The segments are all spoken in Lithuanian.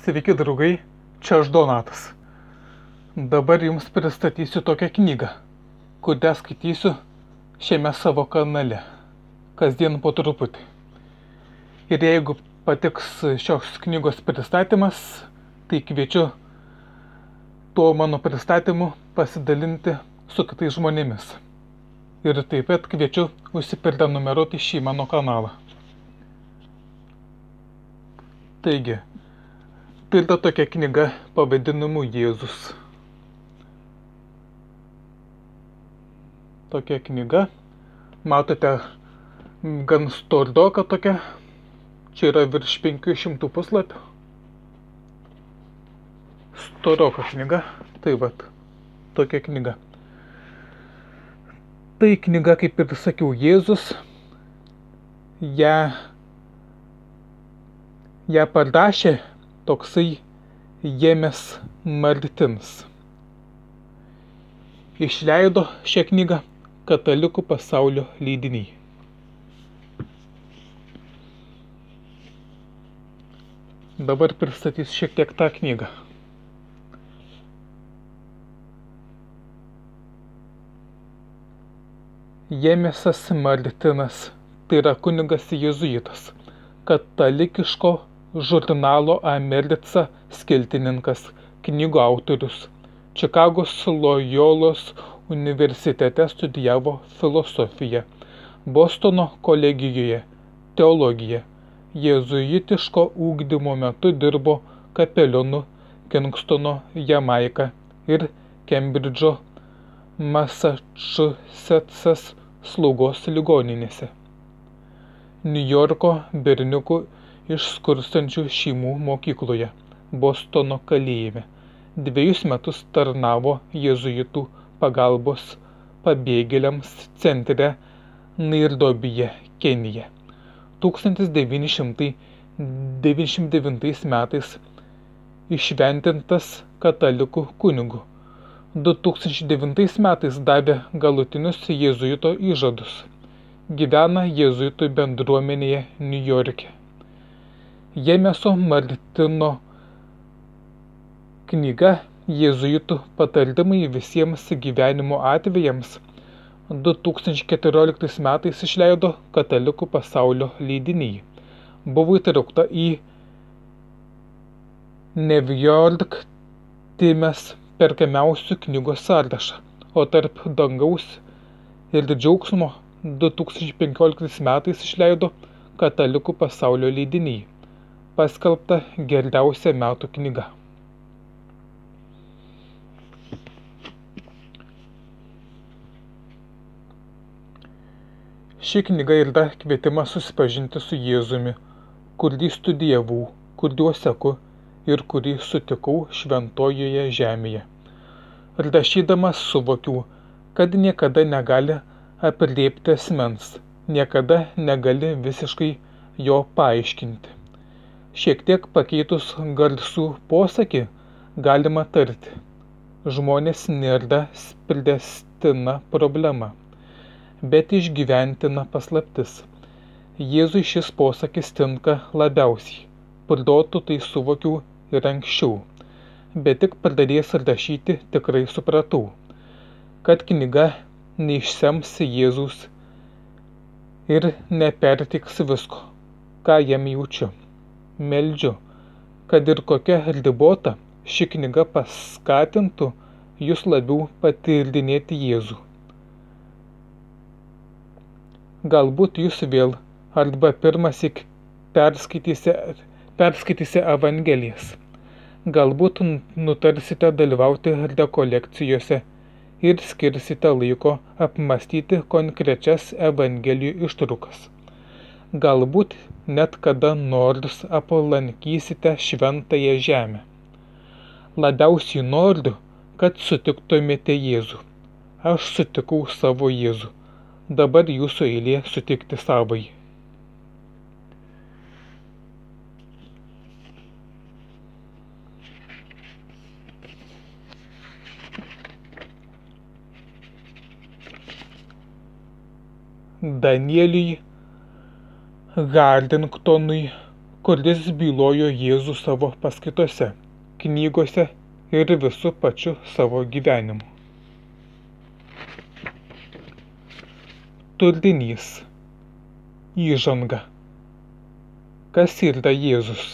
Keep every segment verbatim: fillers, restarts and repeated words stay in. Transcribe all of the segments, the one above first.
Sveiki draugai, čia aš Donatas. Dabar jums pristatysiu tokią knygą, kurią skaitysiu šiame savo kanale, kasdien po truputį. Ir jeigu patiks šios knygos pristatymas, tai kviečiu tuo mano pristatymu pasidalinti su kitais žmonėmis. Ir taip pat kviečiu užsiprenumeruoti šį mano kanalą. Taigi, tai yra tokia knyga pavadinimu Jėzus. Tokia knyga, matote, gan stordoka tokia, čia yra virš penkių šimtų puslapių. Storoka knyga, tai vat, tokia knyga. Tai knyga, kaip ir sakiau, Jėzus, ją, ją parašė toksai Jemes Martins. Išleido šią knygą Katalikų pasaulio leidiniai. Dabar pristatysiu šiek tiek tą knygą. Jemesas Martinas, tai yra kunigas jėzuitas, katalikiško žurnalo America skiltininkas, knygų autorius. Čikagos Lojolos universitete studijavo filosofiją, Bostono kolegijoje teologiją. Jėzuitiško ugdymo metu dirbo kapelionu Kingstono, Jamaika ir Kembridžo, Massachusettsas slaugos ligoninėse. Niujorko berniukų iš skurstančių šeimų mokykloje, Bostono kalėjime. Dviejus metus tarnavo jėzuitų pagalbos pabėgėliams centre Nairobije, Kenija. tūkstantis devyni šimtai devyniasdešimt devintais metais įšventintas katalikų kunigu. du tūkstančiai devintais metais davė galutinius jėzuito įžadus. Gyvena jėzuitų bendruomenėje Niujorke. Jemeso Martino knyga Jėzuitų patarimai visiems gyvenimo atvejams du tūkstančiai keturioliktais metais išleido Katalikų pasaulio leidiniai. Buvo įtraukta į New York Times perkamiausių knygos sąrašą, o tarp dangaus ir džiaugsmo du tūkstančiai penkioliktais metais išleido Katalikų pasaulio leidiniai, paskelbta geriausia metų knyga. Ši knyga yra kvietimas susipažinti su Jėzumi, kurį studijavau, kuriuo seku ir kurį sutikau šventojoje žemėje. Rašydamas suvokiau, kad niekada negali aprėpti asmens, niekada negali visiškai jo paaiškinti. Šiek tiek pakeitus garsų posakį galima tarti: žmonės nėra spręstina problema, bet išgyventina paslaptis. Jėzui šis posakis tinka labiausiai. Protu tai suvokiau ir anksčiau, bet tik pradėjęs rašyti tikrai supratau, kad knyga neišsems Jėzaus ir neperteiks visko, ką jam jaučiu. Meldžiu, kad ir kokia ribota ši knyga paskatintų jūs labiau patyrinėti Jėzų. Galbūt jūs vėl arba pirmąsyk perskaitysite, perskaitysite Evangelijas. Galbūt nutarsite dalyvauti rekolekcijose ir skirsite laiko apmąstyti konkrečias Evangelijų ištraukas. Galbūt net kada nors aplankysite šventąją žemę. Labiausiai noriu, kad sutiktumėte Jėzų. Aš sutikau savo Jėzų. Dabar jūsų eilė sutikti savai. Danieliui Hardingtonui kuris bylojo Jėzų savo paskaitose, knygose ir visų pačiu savo gyvenimu. Turinys. Įžanga. Kas yra Jėzus?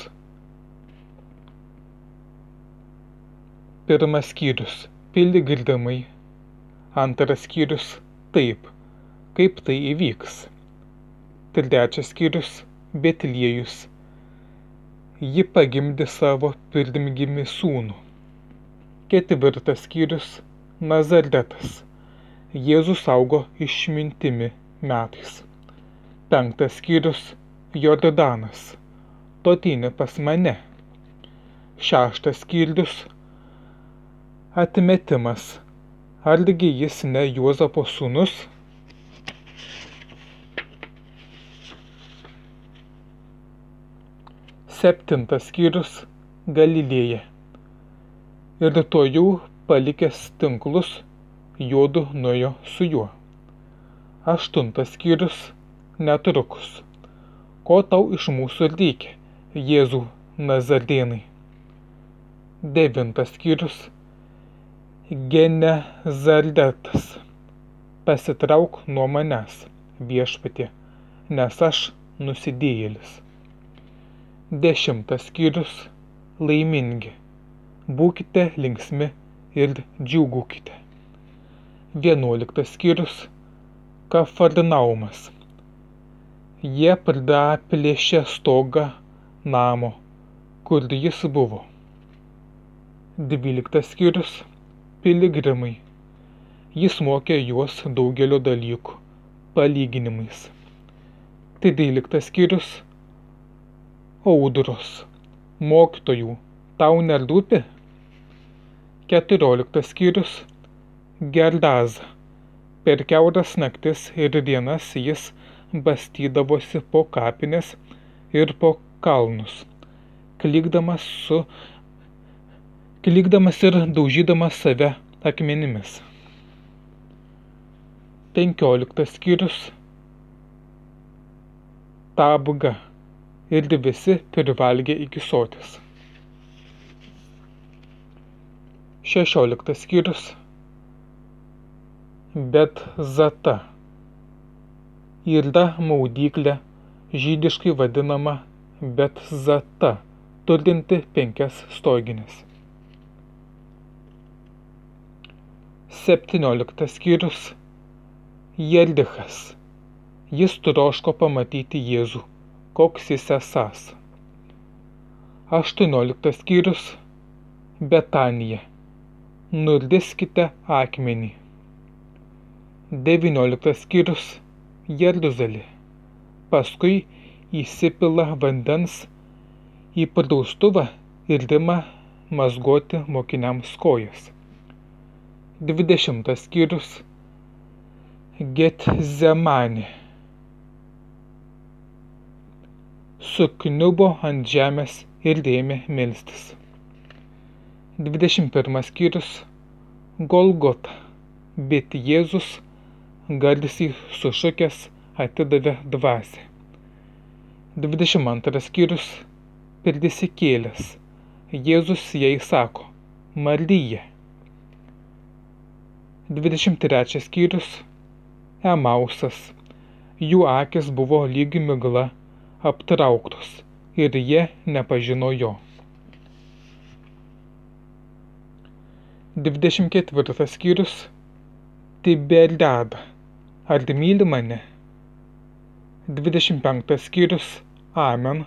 Pirmas skyrius – piligrimai. Antras skyrius – taip, kaip tai įvyks. Trečias skyrius – Betliejus. Ji pagimdė savo pirmgimį sūnų. Ketvirtas skyrius – Nazaretas. Jėzus augo išmintimi metais. Penktas skyrius – Jordanas. Tu ateini pas mane. Šeštas skyrius – Atmetimas. Argi jis ne Juozapo sūnus? Septintas skyrius – Galilėja. Ir tuojau palikęs tinklus, juodu nuėjo su juo. Aštuntas skyrius – Netrukus. Ko tau iš mūsų reikia, Jėzau Nazarėnai? Devintas skyrius – Genezaretas. Pasitrauk nuo manęs, Viešpatie, nes aš nusidėjėlis. Dešimtas skyrius – Laimingi. Būkite linksmi ir džiūgaukite. Vienuoliktas skyrius – Kafarnaumas. Jie praplėšė stogą namo, kur jis buvo. Dvyliktas skyrius – Piligrimai. Jis mokė juos daugelio dalykų palyginimais. Tryliktas skyrius – Audros. Mokytojų, tau nerūpi? Keturioliktas skyrius – Gerdaza. Per kiauras naktis ir dienas jis bastydavosi po kapines ir po kalnus, klykdamas su klykdamas ir daužydamas save akmenimis. Penkioliktas skyrius – Tabga. Ir visi privalgė iki soties. Šešioliktas skyrius – Betzata. Yra maudyklė, žydiškai vadinama Betzata, turinti penkias stogines. Septynioliktas skyrius – Jerichas. Jis troško pamatyti Jėzų, koks jis esąs. Aštuonioliktas skyrius – Betanija. Nuriskite akmenį. Devynioliktas skyrius – Jeruzalė. Paskui įsipila vandens į praustuvą ir ima mazgoti mokiniams kojas. Dvidešimtas skyrius – Getzemanė. Sukniubo ant žemės ir ėmė melstis. Dvidešimt pirmas skyrius – Golgota. Bet Jėzus garsiai sušukęs atidavė dvasią. Dvidešimt antras skyrius – Prisikėlęs. Jėzus jai sako: Marija. Dvidešimt trečias skyrius – Emausas. Jų akis buvo lyg migla aptrauktos ir jie nepažino jo. Dvidešimt ketvirtas skyrius – Tiberiada. Ar myli mane? Dvidešimt penktas skyrius – Amen.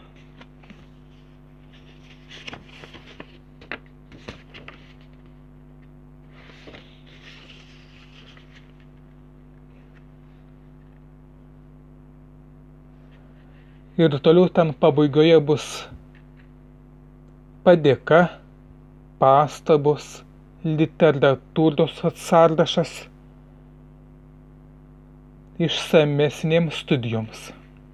Ir toliau ten pabaigoje bus padėka, pastabos, literatūros sąrašas išsamesnėms studijoms.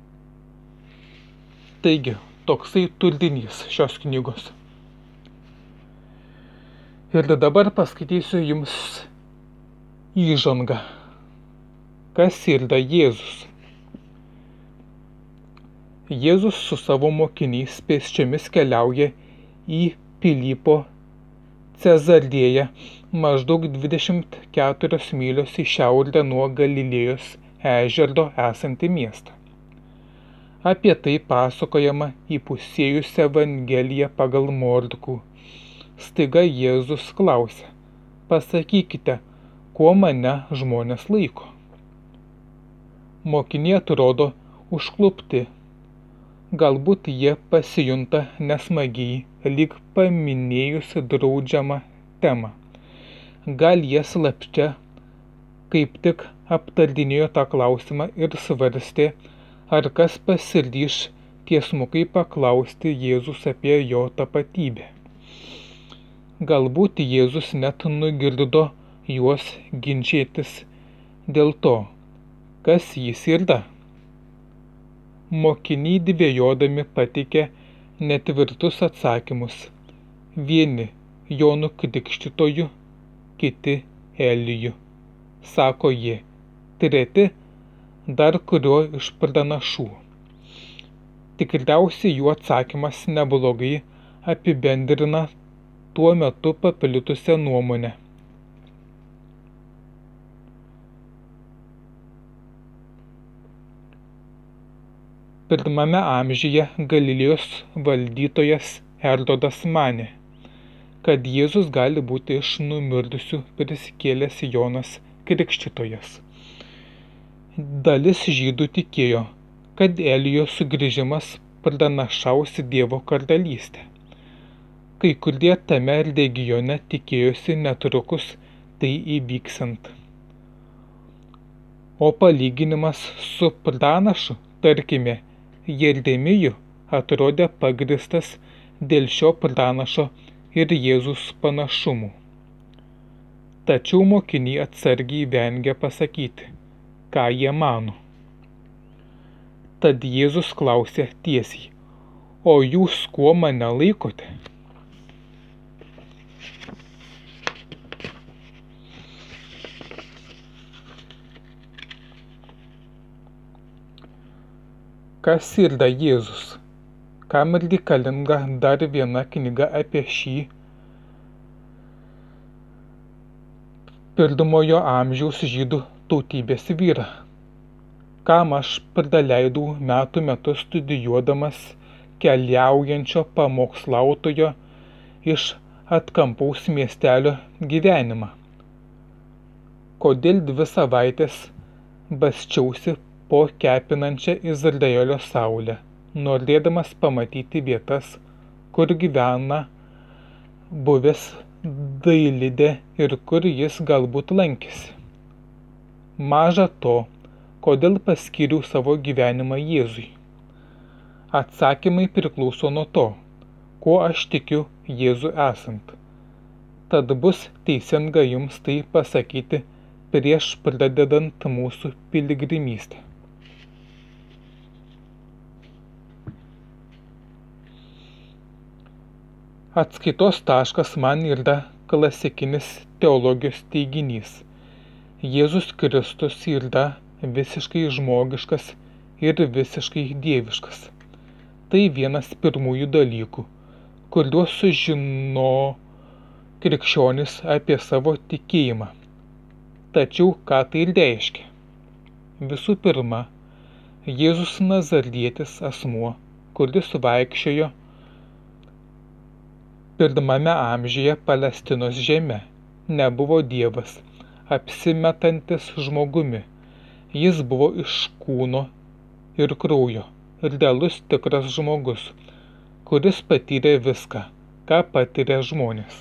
Taigi, toksai turinys šios knygos. Ir dabar paskaitysiu jums įžangą. Kas yra Jėzus? Jėzus su savo mokiniais pėsčiomis keliauja į Pilypo Cezarėją, maždaug dvidešimt keturios mylios į šiaurę nuo Galilėjos ežero esantį miestą. Apie tai pasakojama įpusėjus Evangeliją pagal Morkų. Staiga Jėzus klausia: pasakykite, kuo mane žmonės laiko? Mokiniai atrodo užklupti. Galbūt jie pasijunta nesmagiai, lyg paminėjus draudžiamą temą. Gal jie slapčia kaip tik aptardinėjo tą klausimą ir svarstė, ar kas pasiryš tiesmukai paklausti Jėzus apie jo tapatybę. Galbūt Jėzus net nugirdo juos ginčytis dėl to, kas jis yra. Mokiniai dvejodami pateikė netvirtus atsakymus. Vieni Jonu Krikštytoju, kiti Eliju, sako jie, treti dar kurio iš pranašų. Tikriausiai jų atsakymas neblogai apibendrina tuo metu paplitusią nuomonę. Pirmame amžiuje Galilėjos valdytojas Erodas manė, kad Jėzus gali būti iš numirusių prisikėlęs Jonas Krikštytojas. Dalis žydų tikėjo, kad Elijo sugrįžimas pranašaus Dievo karalystę. Kai kurie tame regione tikėjosi netrukus tai įvyksant. O palyginimas su pranašu, tarkime, Jeremiju, atrodė pagristas dėl šio pranašo ir Jėzus panašumų. Tačiau mokiniai atsargiai vengia pasakyti, ką jie mano. Tad Jėzus klausė tiesiai: o jūs kuo mane laikote? Kas yra Jėzus? Kam reikalinga dar viena knyga apie šį pirmojo amžiaus žydų tautybės vyrą? Kam aš praleidau metų metus studijuodamas keliaujančio pamokslautojo iš atkampaus miestelio gyvenimą? Kodėl dvi savaitės basčiausi po kepinančią Izraelio saulę, norėdamas pamatyti vietas, kur gyvena buvęs Dailidė ir kur jis galbūt lankėsi? Maža to, kodėl paskyriau savo gyvenimą Jėzui? Atsakymai priklauso nuo to, kuo aš tikiu Jėzų esant. Tad bus teisinga jums tai pasakyti prieš pradedant mūsų piligrimystę. Atskaitos taškas man yra klasikinis teologijos teiginys. Jėzus Kristus yra visiškai žmogiškas ir visiškai dieviškas. Tai vienas pirmųjų dalykų, kuriuos sužino krikščionis apie savo tikėjimą. Tačiau ką tai reiškia? Visų pirma, Jėzus Nazarietis asmuo, kuris vaikščiojo pirmame amžiuje Palestinos žeme, nebuvo Dievas, apsimetantis žmogumi. Jis buvo iš kūno ir kraujo, realus tikras žmogus, kuris patyrė viską, ką patiria žmonės.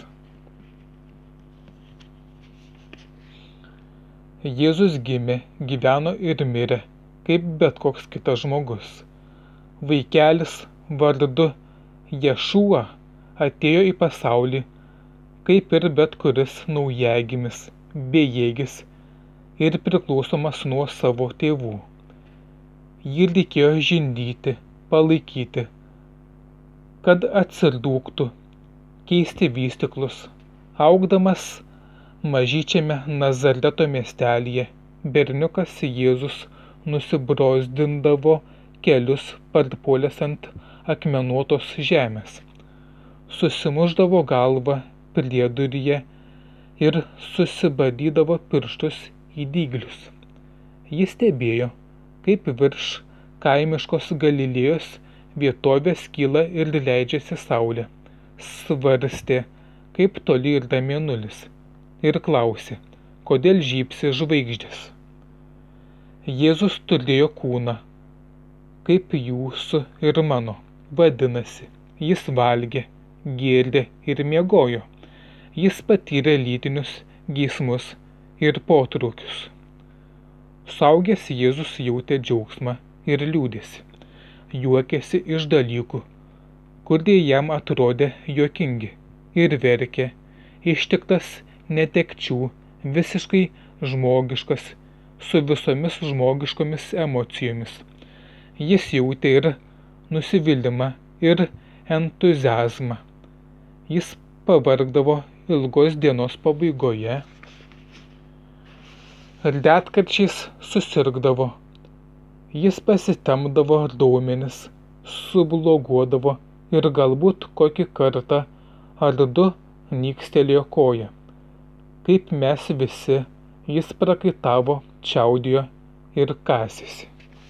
Jėzus gimė, gyveno ir mirė, kaip bet koks kitas žmogus. Vaikelis vardu Ješua atėjo į pasaulį, kaip ir bet kuris naujagimis, bejėgis ir priklausomas nuo savo tėvų. Jį reikėjo žindyti, palaikyti, kad atsirūgtų, keisti vystyklus. Augdamas mažyčiame Nazareto miestelyje, berniukas Jėzus nusibrozdindavo kelius parpuolęs ant akmenuotos žemės. Susimušdavo galvą prieduryje ir susibadydavo pirštus į dyglius. Jis stebėjo, kaip virš kaimiškos Galilėjos vietovės kyla ir leidžiasi saulė, svarstė, kaip toli yra mėnulis, ir klausė, kodėl žybsi žvaigždės. Jėzus turėjo kūną, kaip jūsų ir mano, vadinasi, jis valgė, gėrė ir miegojo. Jis patyrė lytinius geismus ir potraukius. Suaugęs Jėzus jautė džiaugsmą ir liūdesį, juokėsi iš dalykų, kurie jam atrodė juokingi, ir verkė, ištiktas netekčių, visiškai žmogiškas, su visomis žmogiškomis emocijomis. Jis jautė ir nusivylimą, ir entuziazmą. Jis pavargdavo ilgos dienos pabaigoje, retkarčiais susirgdavo, jis pasitemdavo raumenis, subloguodavo ir galbūt kokį kartą ar du nykstelėjo koja. Kaip mes visi, jis prakaitavo, čiaudėjo ir kasėsi.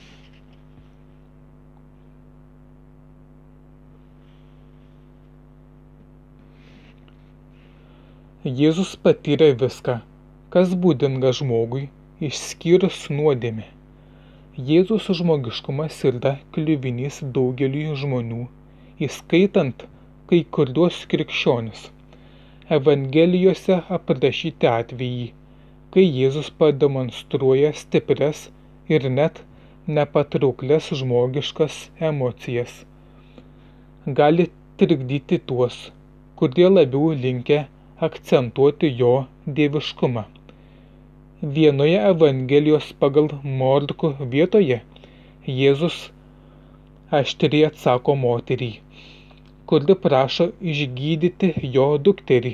Jėzus patyrė viską, kas būdinga žmogui, išskyrus nuodėmę. Jėzus žmogiškumas yra kliuvinys daugeliui žmonių, įskaitant kai kuriuos krikščionis. Evangelijose aprašyti atvejai, kai Jėzus pademonstruoja stiprias ir net nepatrauklias žmogiškas emocijas. Gali trikdyti tuos, kurie labiau linkę akcentuoti jo dieviškumą. Vienoje Evangelijos pagal Morkų vietoje Jėzus aštriai atsako moteriai, kuri prašo išgydyti jo dukterį.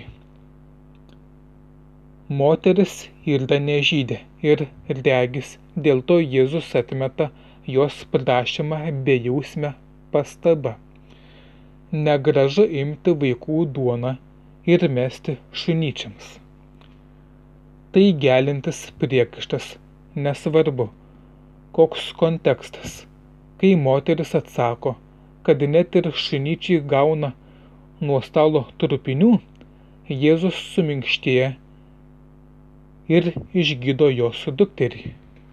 Moteris yra nežydė ir regis, dėl to Jėzus atmeta jos prašymą bejausme pastaba. Negražu imti vaikų duoną ir mesti šunyčiams. Tai gelintis priekaištas, nesvarbu, koks kontekstas, kai moteris atsako, kad net ir šunyčiai gauna nuo stalo trupinių, Jėzus suminkštėja ir išgydo jos dukterį.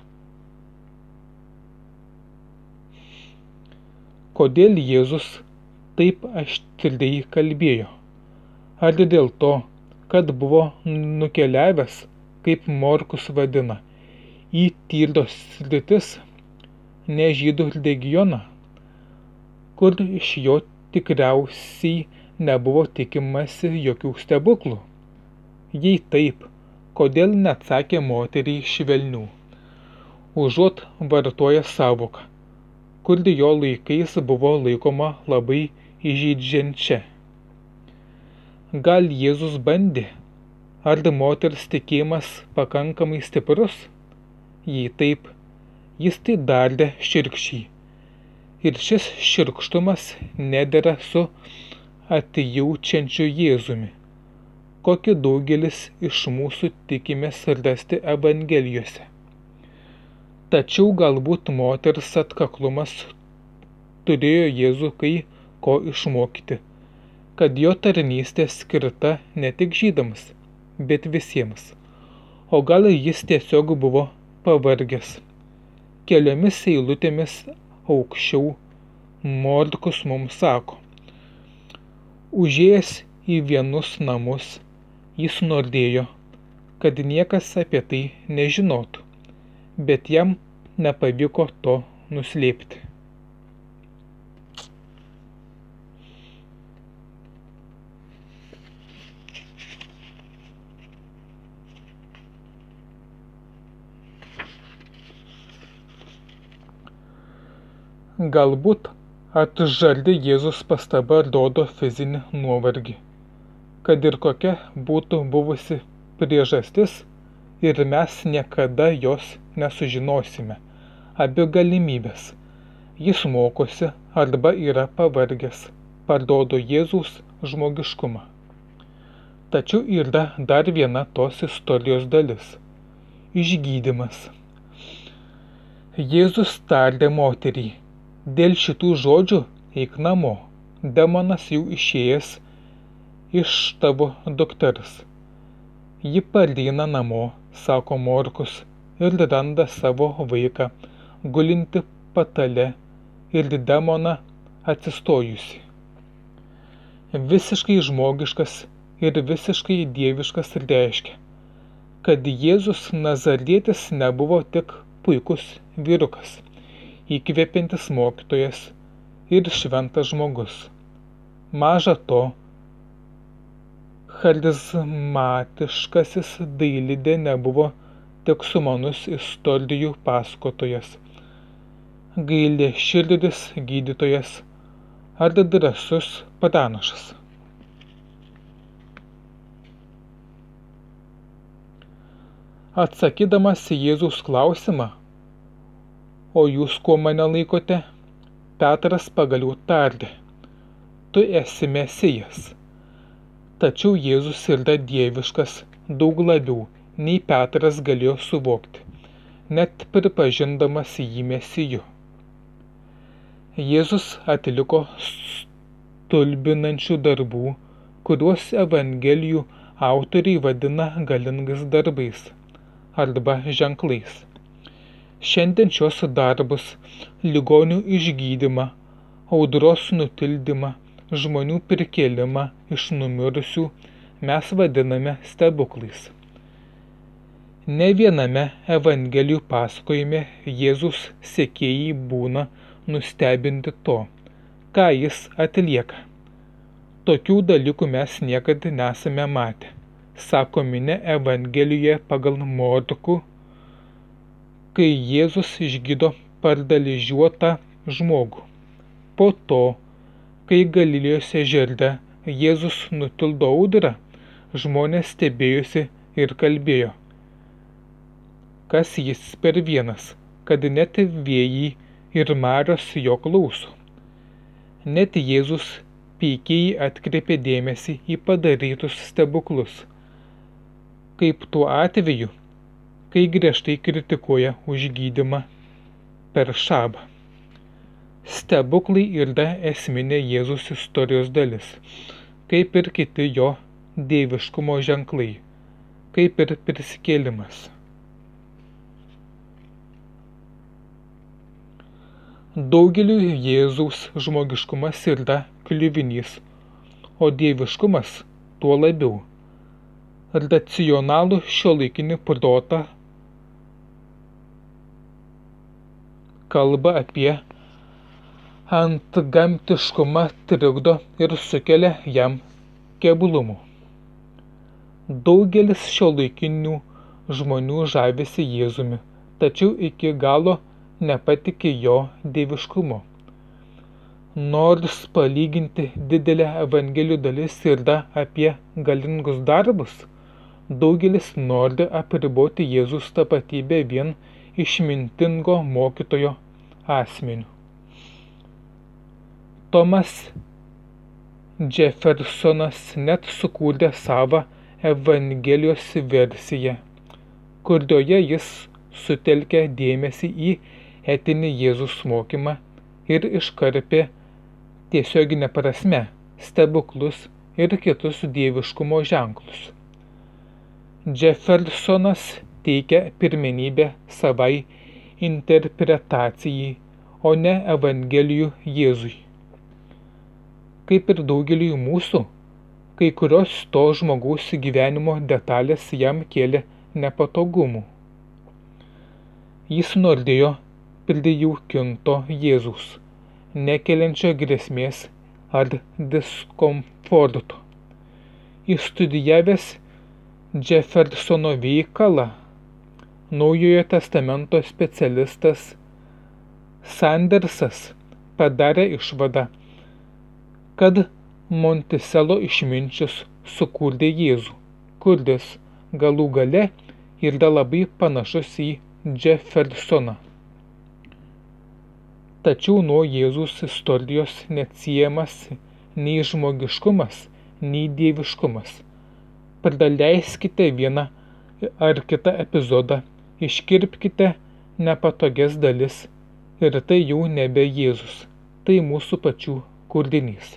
Kodėl Jėzus taip aštriai kalbėjo? Ar dėl to, kad buvo nukeliavęs, kaip Morkus vadina, į Tyros sritis, ne žydų regioną, kur iš jo tikriausiai nebuvo tikimasi jokių stebuklų? Jei taip, kodėl neatsakė moteriai švelnių, užuot vartoja sąvoką, kur jo laikais buvo laikoma labai įžeidžiančia? Gal Jėzus bandė, ar moters tikėjimas pakankamai stiprus? Jei taip, jis tai darė šiurkščiai. Ir šis šiurkštumas nedera su atjaučiančiu Jėzumi, kokį daugelis iš mūsų tikimės rasti Evangelijose. Tačiau galbūt moters atkaklumas turėjo Jėzų kai ko išmokyti, kad jo tarnystė skirta ne tik žydams, bet visiems. O gal jis tiesiog buvo pavargęs. Keliomis eilutėmis aukščiau Morkus mums sako, užėjęs į vienus namus, jis norėjo, kad niekas apie tai nežinotų, bet jam nepavyko to nuslėpti. Galbūt atžardi Jėzus pastaba rodo fizinį nuovargį, kad ir kokia būtų buvusi priežastis ir mes niekada jos nesužinosime. Abi galimybės. jis mokosi arba yra pavargęs, parodo Jėzaus žmogiškumą. Tačiau yra dar viena tos istorijos dalis – išgydymas. Jėzus tardė moterį, dėl šitų žodžių eik namo, demonas jau išėjęs iš tavo dukters. Ji pareina namo, sako Morkus, ir randa savo vaiką, gulinti patale ir demoną atsistojusi. Visiškai žmogiškas ir visiškai dieviškas reiškia, kad Jėzus Nazarietis nebuvo tik puikus vyrukas, įkvepiantis mokytojas ir šventas žmogus. Maža to, charizmatiškasis dailidė nebuvo tik sumanus istorijų pasakotojas, gailiaširdis gydytojas ar drąsus pranašas. Atsakydamas į Jėzaus klausimą, o jūs kuo mane laikote, Petras pagaliau tardė, tu esi Mesijas. Tačiau Jėzus yra dieviškas daug labiau, nei Petras galėjo suvokti, net pripažindamas jį Mesiju. Jėzus atliko stulbinančių darbų, kuriuos Evangelijų autoriai vadina galingais darbais arba ženklais. Šiandien šios darbus, ligonių išgydymą, audros nutildymą, žmonių prikėlimą iš numirusių mes vadiname stebuklais. Ne viename Evangelijų pasakojime Jėzus sekėjai būna nustebinti to, ką jis atlieka. Tokių dalykų mes niekada nesame matę, sako minia Evangelijoje pagal Morkų, kai Jėzus išgydo paralyžiuotą žmogų. Po to, kai Galilėjos ežere Jėzus nutildo audrą, žmonės stebėjosi ir kalbėjo, kas jis per vienas, kad net vėjai ir marios jo klauso. Net Jėzus peikiai atkreipė dėmesį į padarytus stebuklus, kaip tuo atveju, kai griežtai kritikuoja už gydymą per šabą. Stebuklai yra esminė Jėzus istorijos dalis, kaip ir kiti jo dieviškumo ženklai, kaip ir prisikėlimas. Daugeliui Jėzaus žmogiškumas yra kliuvinys, o dieviškumas tuo labiau. Racionalų šiuolaikinį protą kalba apie antgamtiškumą trikdo ir sukelia jam keblumų. Daugelis šiuolaikinių žmonių žavisi Jėzumi, tačiau iki galo nepatiki jo dieviškumu. Nors palyginti didelę Evangelijų dalis yra apie galingus darbus, daugelis nori apriboti Jėzus tapatybę vien išmintingo mokytojo asmeniu. Tomas Jeffersonas net sukūrė savą Evangelijos versiją, kurioje jis sutelkė dėmesį į etinį Jėzus mokymą ir iškarpė tiesioginę prasme stebuklus ir kitus dieviškumo ženklus. Jeffersonas teikia pirmenybę savai interpretacijai, o ne Evangelijų Jėzui. Kaip ir daugeliui mūsų, kai kurios to žmogaus gyvenimo detalės jam kėlė nepatogumų. Jis norėjo prijaukinto Jėzaus, nekeliančio grėsmės ar diskomforto. Įstudijavęs Jeffersono veikalą, Naujojo testamento specialistas Sandersas padarė išvadą, kad Montiselo išminčius sukūrė Jėzų, kuris galų gale yra labai panašus į Jeffersoną. Tačiau nuo Jėzus istorijos neatsiejamas nei žmogiškumas, nei dieviškumas. Praleiskite vieną ar kitą epizodą, iškirpkite nepatogias dalis ir tai jau nebe Jėzus, tai mūsų pačių kūrinys.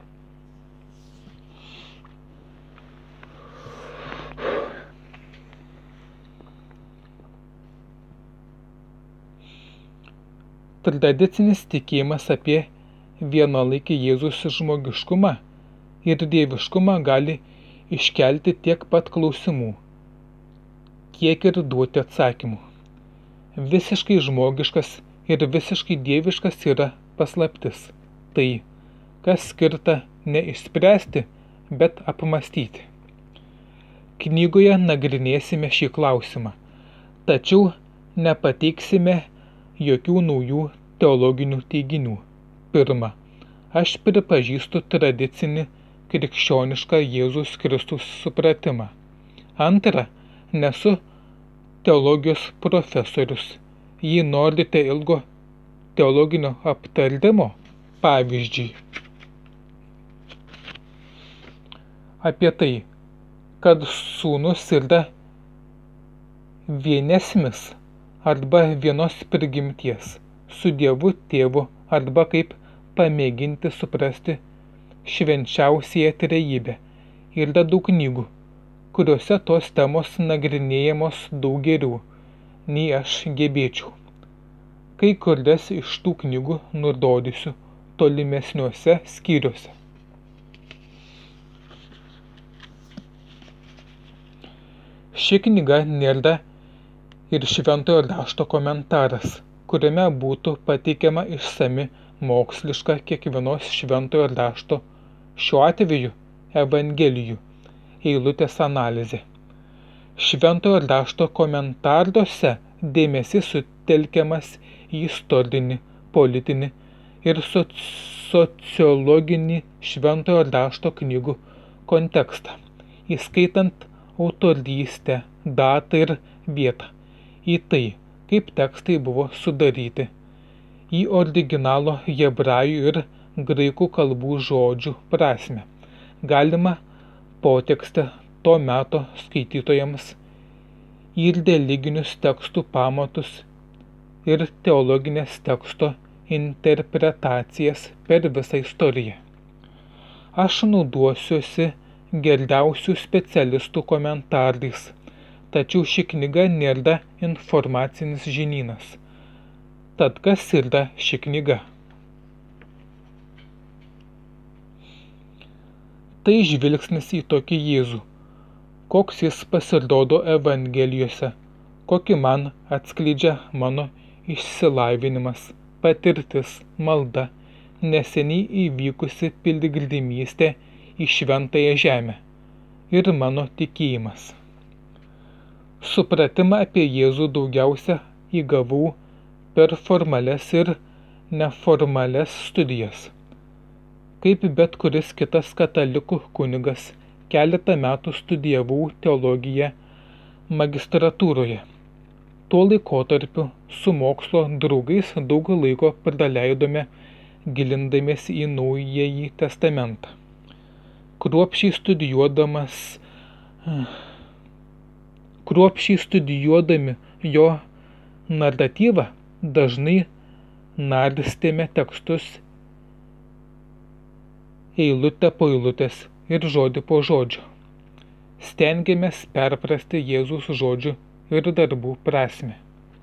Tradicinis tikėjimas apie vienalaikį Jėzus žmogiškumą ir dieviškumą gali iškelti tiek pat klausimų, kiek ir duoti atsakymų. Visiškai žmogiškas ir visiškai dieviškas yra paslaptis. Tai, kas skirta ne išspręsti, bet apmąstyti. Knygoje nagrinėsime šį klausimą, tačiau nepateiksime jokių naujų teologinių teiginių. Pirma, aš pripažįstu tradicinį krikščionišką Jėzus Kristus supratimą. Antra, nesu teologijos profesorius. Jei norite ilgo teologinio aptarimo, pavyzdžiui, apie tai, kad sūnus yra vienesmis arba vienos prigimties su Dievu tėvu arba kaip pamėginti suprasti švenčiausiąją trejybę. Yra daug knygų, kuriuose tos temos nagrinėjamos daug geriau, nei aš gebėčiau. Kai kurias iš tų knygų nurodysiu tolimesniuose skyriuose. Ši knyga nėra ir šventojo rašto komentaras, kuriame būtų pateikiama išsami moksliška kiekvienos šventojo rašto, šiuo atveju Evangelijų, eilutės analizė. Šventojo rašto komentaruose dėmesys sutelkiamas į istorinį, politinį ir sociologinį šventojo rašto knygų kontekstą, įskaitant autorystę, datą ir vietą, į tai, kaip tekstai buvo sudaryti, į originalo hebrajų ir graikų kalbų žodžių prasmę. Galima potekstę to meto skaitytojams ir religinius tekstų pamatus ir teologinės teksto interpretacijas per visą istoriją. Aš naudosiuosi geriausių specialistų komentarais, tačiau ši knyga nėra informacinis žinynas. Tad kas yra ši knyga? Tai žvilgsnis į tokį Jėzų, koks jis pasirodo Evangelijose, kokį man atskleidžia mano išsilavinimas, patirtis, malda, neseniai įvykusi piligrimystė į šventąją žemę ir mano tikėjimas. Supratimą apie Jėzų daugiausia įgavau per formales ir neformales studijas. Kaip bet kuris kitas katalikų kunigas, keletą metų studijavau teologiją magistratūroje. Tuo laikotarpiu su mokslo draugais daug laiko praleidome gilindamiesi į Naująjį testamentą. Kruopščiai studijuodamas, kruopščiai studijuodami jo naratyvą dažnai narstėme tekstus eilutę po eilutės ir žodį po žodžio. Stengiamės perprasti Jėzus žodžių ir darbų prasmę.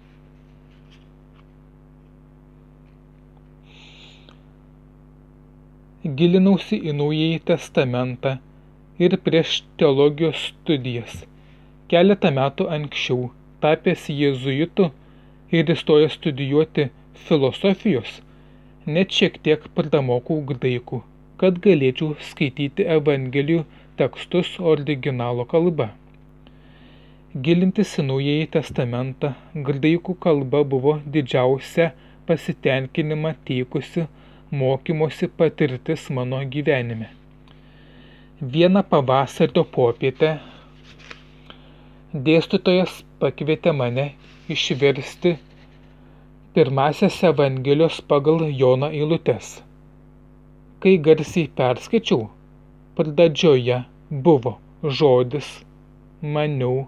Gilinausi į Naująjį testamentą ir prieš teologijos studijas. Keletą metų anksčiau, tapęs jėzuitu ir įstojęs studijuoti filosofijos, net šiek tiek pramokau graikų, kad galėčiau skaityti Evangelijų tekstus originalo kalba. Gilintis į Naująjį testamentą, graikų kalba buvo didžiausia pasitenkinimą teikusi mokymosi patirtis mano gyvenime. Vieną pavasario popietę dėstytojas pakvietė mane išversti pirmąsias Evangelijos pagal Joną eilutes. Kai garsiai perskaičiau, pradžioje buvo žodis, maniau,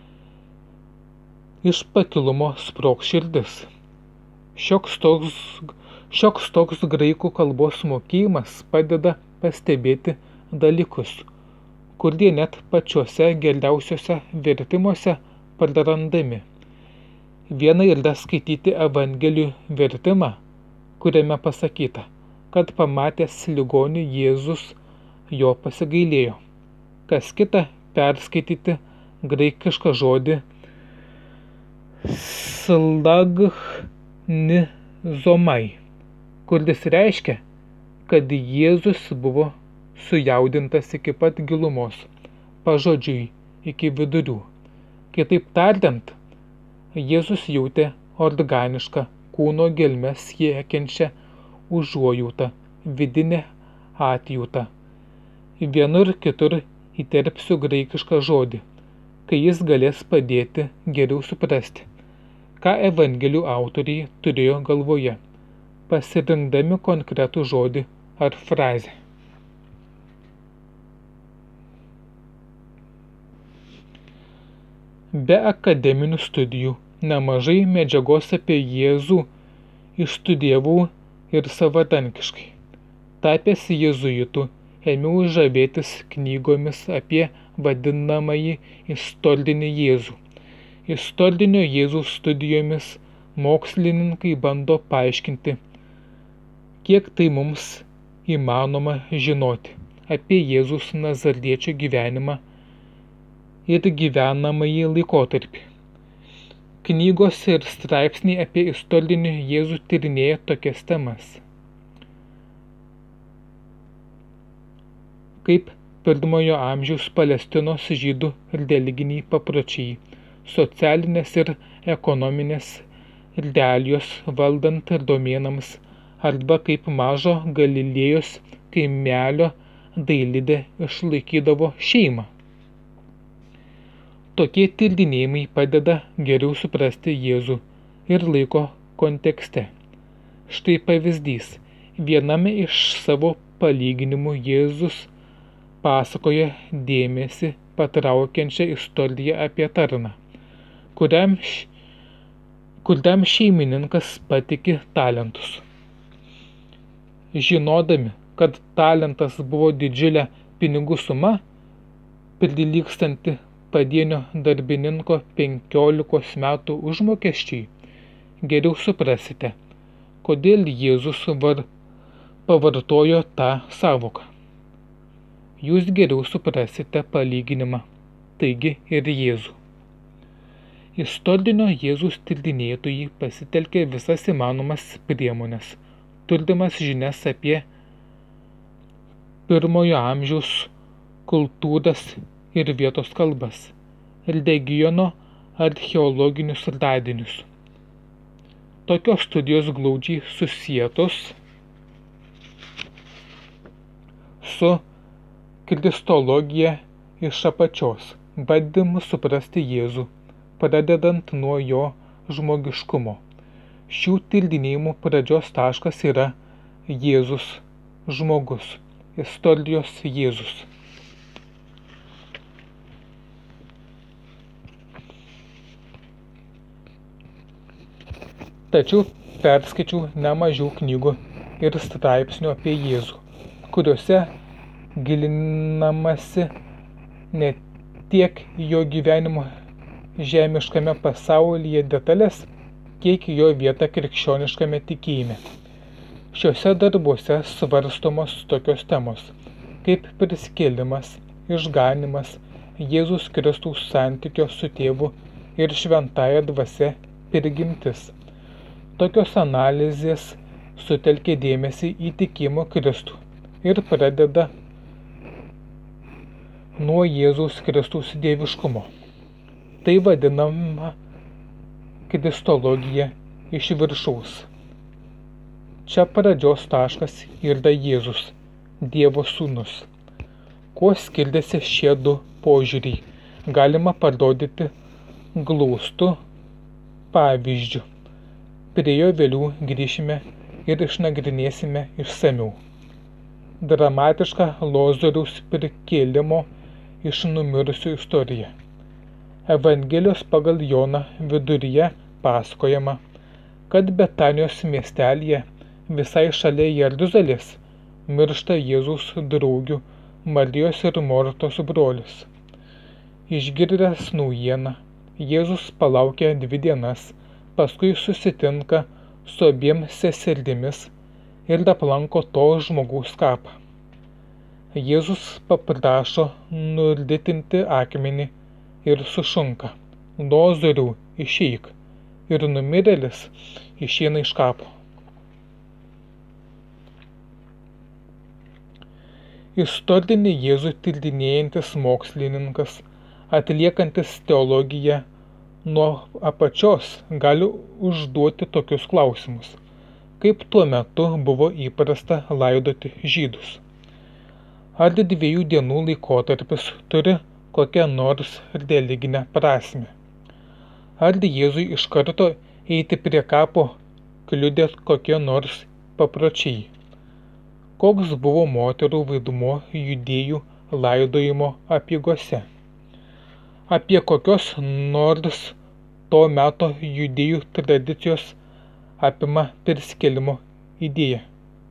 iš pakilumo sprogs širdis. Šioks toks, šioks toks graikų kalbos mokėjimas padeda pastebėti dalykus, kurie net pačiuose geriausiuose vertimuose prarandami. Viena yra skaityti Evangelijų vertimą, kuriame pasakyta, kad pamatęs ligonį Jėzus jo pasigailėjo. Kas kita perskaityti graikišką žodį slagnizomai, kuris reiškia, kad Jėzus buvo sujaudintas iki pat gilumos, pažodžiui iki vidurių. Kitaip tariant, Jėzus jautė organišką kūno gelmes siekiančią užuojautą, vidinę atjautą. Vienur kitur įterpsiu graikišką žodį, kai jis galės padėti geriau suprasti, ką Evangelijų autoriai turėjo galvoje, pasirinkdami konkretų žodį ar frazę. Be akademinių studijų nemažai medžiagos apie Jėzų išstudijavau ir savarankiškai. Tapęs jėzuitu, ėmiau žavėtis knygomis apie vadinamąjį istorinį Jėzų. Istorinio Jėzaus studijomis mokslininkai bando paaiškinti, kiek tai mums įmanoma žinoti apie Jėzaus Nazariečio gyvenimą ir gyvenamąjį laikotarpį. Knygos ir straipsniai apie istorinį Jėzų tyrinėja tokias temas, kaip pirmojo amžiaus Palestinos žydų religiniai papročiai, socialinės ir ekonominės realijos valdant romėnams, arba kaip mažo Galilėjos kaimelio dailidė išlaikydavo šeimą. Tokie tyrinėjimai padeda geriau suprasti Jėzų ir laiko kontekste. Štai pavyzdys. Viename iš savo palyginimų Jėzus pasakoja dėmesį patraukiančią istoriją apie tarną, kuriam, kuriam šeimininkas patiki talentus. Žinodami, kad talentas buvo didžiulė pinigų suma, prilygstanti padienio darbininko penkiolikos metų užmokesčiui, geriau suprasite, kodėl Jėzus var pavartojo tą sąvoką. Jūs geriau suprasite palyginimą, taigi ir Jėzų. Istorinio Jėzus tyrinėtojai pasitelkė visas įmanomas priemonės, turdamas žinias apie pirmojo amžiaus kultūras ir vietos kalbas, regiono archeologinius radinius. Tokios studijos glaudžiai susietos su kristologija iš apačios, bandymu suprasti Jėzų, pradedant nuo jo žmogiškumo. Šių tyrinėjimų pradžios taškas yra Jėzus žmogus, istorijos Jėzus. Tačiau perskaičiau nemažiau knygų ir straipsnių apie Jėzų, kuriuose gilinamasi ne tiek jo gyvenimo žemiškame pasaulyje detalės, kiek jo vieta krikščioniškame tikėjime. Šiuose darbuose svarstomos tokios temos, kaip prisikėlimas, išganymas, Jėzus Kristaus santykio su tėvu ir šventąja dvasia prigimtis. Tokios analizės sutelkia dėmesį į tikėjimo Kristų ir pradeda nuo Jėzaus Kristaus dieviškumo. Tai vadinama kristologija iš viršaus. Čia pradžios taškas yra Jėzus, Dievo sūnus. Kuo skiriasi šie du požiūriai, galima parodyti glaustų pavyzdžių. Prie jo vėliau grįšime ir išnagrinėsime išsamiau. Dramatiška Lozoriaus prikėlimo iš numirusių istorija. Evangelijos pagal Joną viduryje pasakojama, kad Betanijos miestelyje visai šalia Jeruzalės miršta Jėzaus draugių Marijos ir Mortos brolis. Išgirdęs naujieną, Jėzus palaukia dvi dienas, paskui susitinka su abiem seserimis ir aplanko to žmogaus kapą. Jėzus paprašo nuritinti akmenį ir sušunka: Lozoriau, išeik, ir numirėlis išeina iš kapo. Istorinį Jėzų tyrinėjantis mokslininkas, atliekantis teologiją nuo apačios, gali užduoti tokius klausimus: kaip tuo metu buvo įprasta laidoti žydus? Ar dviejų dienų laikotarpis turi kokią nors religinę prasmę? Ar Jėzui iš karto eiti prie kapo kliudė kokie nors papročiai? Koks buvo moterų vaidmuo judėjų laidojimo apeigose? Apie kokios nors to meto judėjų tradicijos apima prisikėlimo idėją?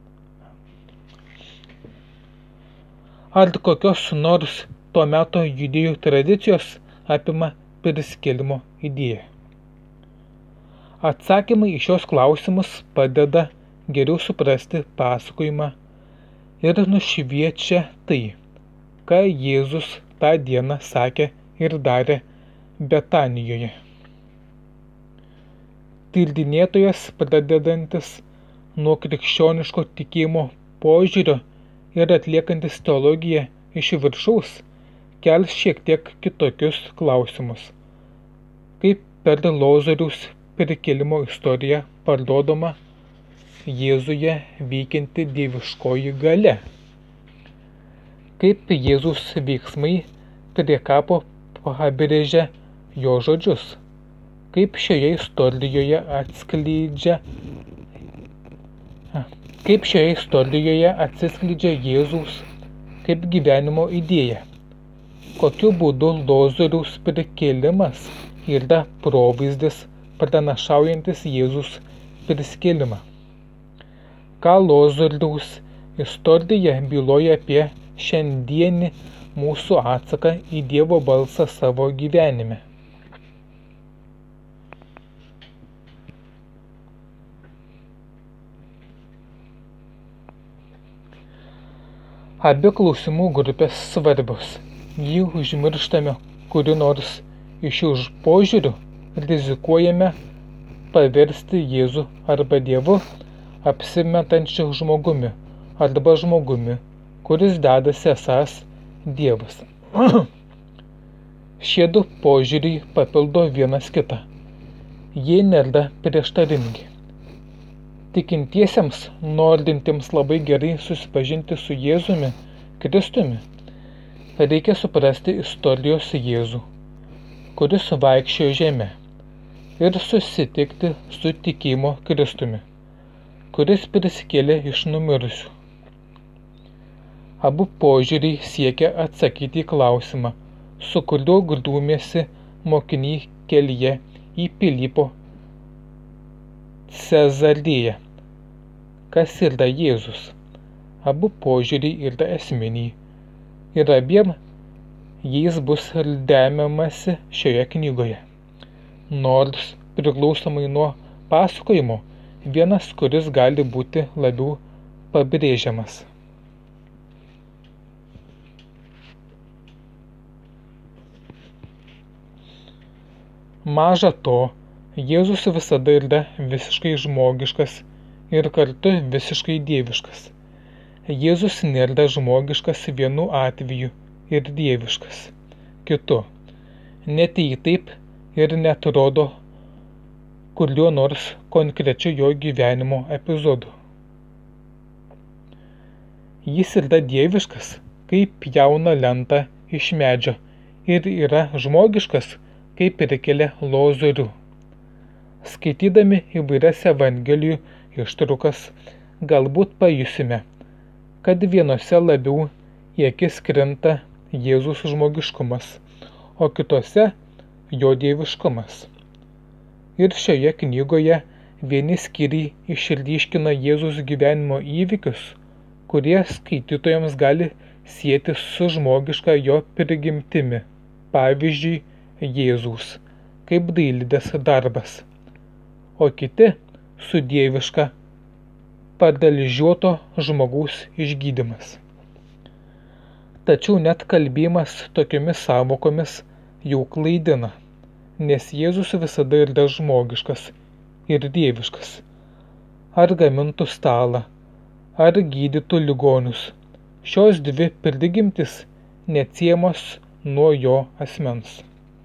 Ar kokios nors to meto judėjų tradicijos apima prisikėlimo idėją? Atsakymai į šios klausimus padeda geriau suprasti pasakojimą ir nušviečia tai, ką Jėzus tą dieną sakė ir darė Betanijoje. Tyrinėtojas, pradedantis nuo krikščioniško tikėjimo požiūrio ir atliekantis teologiją iš viršaus, kels šiek tiek kitokius klausimus. Kaip per Lozoriaus prikėlimo istoriją parodoma Jėzuje veikianti dieviškoji galia. Kaip Jėzaus veiksmai prie kapo pabrėžia jo žodžius. Kaip šioje istorijoje atskleidžia Kaip šioje istorijoje atsiskleidžia Jėzaus kaip gyvenimo idėja. Kokiu būdu Lozoriaus prikėlimas yra provaizdis pranašaujantis Jėzaus prisikėlimą. Ką Lozoriaus istorija byloja apie šiandienį mūsų atsaką į Dievo balsą savo gyvenime? Abi klausimų grupės svarbios. Jei užmirštame kurių nors iš šių požiūrių, rizikuojame paversti Jėzų arba Dievu apsimetančiu žmogumi arba žmogumi, kuris dedasi esąs Dievas. Šie du požiūriai papildo vienas kitą. Jie nėra prieštaringi. Tikintiesiems, norintiems labai gerai susipažinti su Jėzumi Kristumi, reikia suprasti istorijos Jėzų, kuris vaikščiojo žemę, ir susitikti su tikėjimo Kristumi, kuris prisikėlė iš numirusių. Abu požiūriai siekia atsakyti į klausimą, su kuriuo grūmėsi mokiniai kelyje į Pilypo Cezarėją. Kas yra Jėzus? Abu požiūriai yra esminiai ir abiem jais bus remiamasi šioje knygoje. Nors priklausomai nuo pasakojimo, vienas, kuris gali būti labiau pabrėžiamas. Maža to, Jėzus visada yra visiškai žmogiškas ir kartu visiškai dieviškas. Jėzus nėra žmogiškas vienu atveju ir dieviškas kitu. Net jei taip ir netrodo kuriuo nors konkrečiu jo gyvenimo epizodu. Jis yra dieviškas, kaip jauna lenta iš medžio, ir yra žmogiškas, kaip prikelia Lozorių. Skaitydami įvairias Evangelijų ištraukas galbūt pajusime, kad vienose labiau į akis krinta Jėzus žmogiškumas, o kitose jo dieviškumas. Ir šioje knygoje vieni skyriai išryškina Jėzus gyvenimo įvykius, kurie skaitytojams gali sieti su žmogiška jo prigimtimi, pavyzdžiui, Jėzaus, kaip dailidės darbas, o kiti su dieviška paralyžiuoto žmogaus išgydymas. Tačiau net kalbėjimas tokiomis sąvokomis jau klaidina, nes Jėzus visada yra žmogiškas ir dieviškas. Ar gamintų stalą, ar gydytų ligonius, šios dvi prigimtis neatsiejamos nuo jo asmens.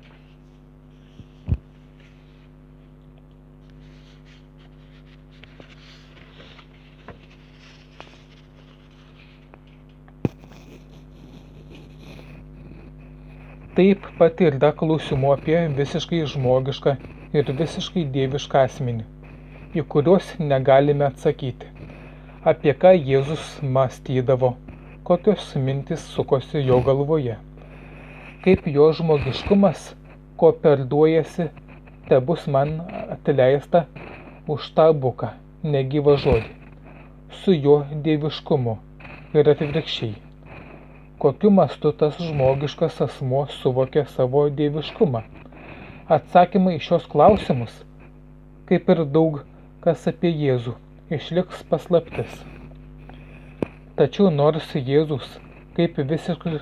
Taip pat yra klausimų apie visiškai žmogišką ir visiškai dievišką asmenį, į kuriuos negalime atsakyti. Apie ką Jėzus mąstydavo, kokios mintys sukosi jo galvoje. Kaip jo žmogiškumas koperduojasi, tebus man atleista už tą buką, negyvą žodį, su jo dieviškumu ir atvirkščiai. Kokiu mastu tas žmogiškas asmuo suvokia savo dieviškumą? Atsakymai į šios klausimus, kaip ir daug kas apie Jėzų, išliks paslaptis. Tačiau nors Jėzus kaip visiškai,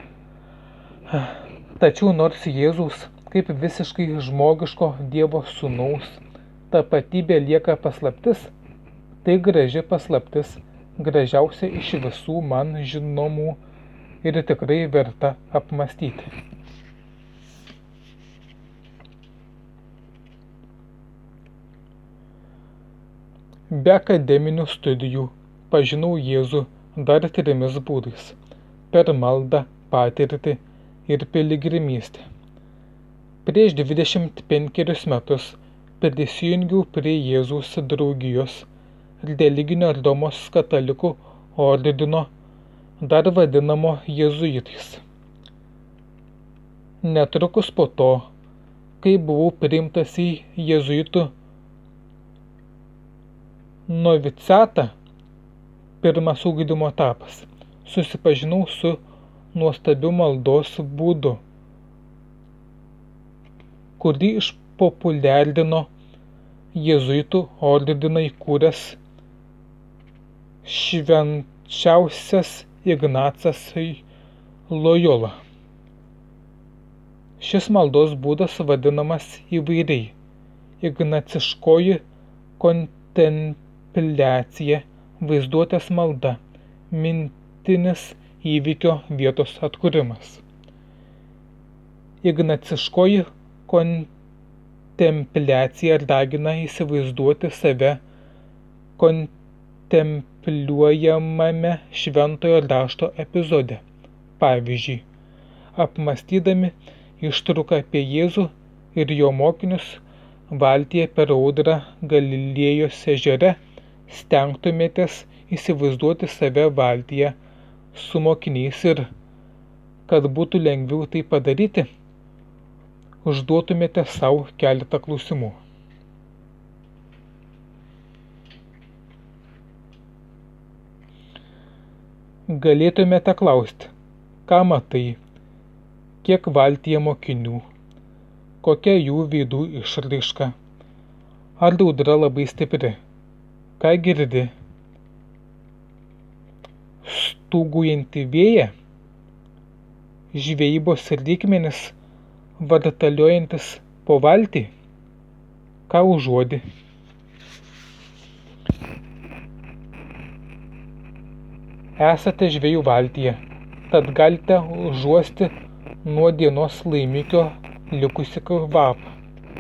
Tačiau nors Jėzus kaip visiškai žmogiško Dievo sūnaus tapatybė lieka paslaptis, tai graži paslaptis, gražiausia iš visų man žinomų ir tikrai verta apmąstyti. Be akademinių studijų pažinau Jėzų dar trimis būdais – per maldą, patirtį ir piligrimystę. Prieš dvidešimt penkerius metus prisijungiau prie Jėzaus draugijos religinio Romos katalikų ordino, dar vadinamo jėzuitais. Netrukus po to, kai buvau priimtas į jėzuitų noviciatą, pirmas ugdymo etapas, susipažinau su nuostabiu maldos būdu, kurį išpopuliarino jėzuitų ordiną įkūręs švenčiausias Ignacas Lojola. Šis maldos būdas vadinamas įvairiai – ignaciškoji kontempliacija, vaizduotės malda, mintinis įvykio vietos atkūrimas. Ignaciškoji kontempliacija ragina įsivaizduoti save kontempliuojamame šventojo rašto epizode. Pavyzdžiui, apmąstydami ištrauką apie Jėzų ir jo mokinius valtyje per audrą Galilėjos ežere, stengtumėtės įsivaizduoti save valtyje su mokiniais ir, kad būtų lengviau tai padaryti, užduotumėte sau keletą klausimų. Galėtumėte klausti, ką matai, kiek valtyje mokinių, kokia jų veidų išraiška, ar audra labai stipri, ką girdi, stūgaujantį vėją, žvejybos reikmenis vartaliojantis po valtį, ką užuodi. Esate žvejų valtyje, tad galite užuosti nuo dienos laimikio likusį kvapą.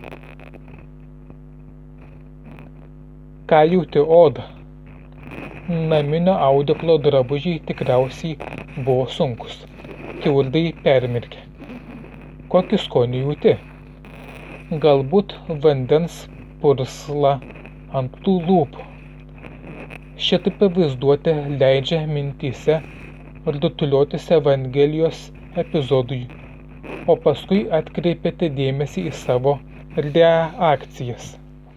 Ką jauti oda? Naminio audeklo drabužiai tikriausiai buvo sunkus, kiaurai permirkę. Kokį skonį jauti? Galbūt vandens purslą ant tų lūpų. Šitaip vaizduotė leidžia mintyse rutuliotis Evangelijos epizodui, o paskui atkreipiate dėmesį į savo reakcijas.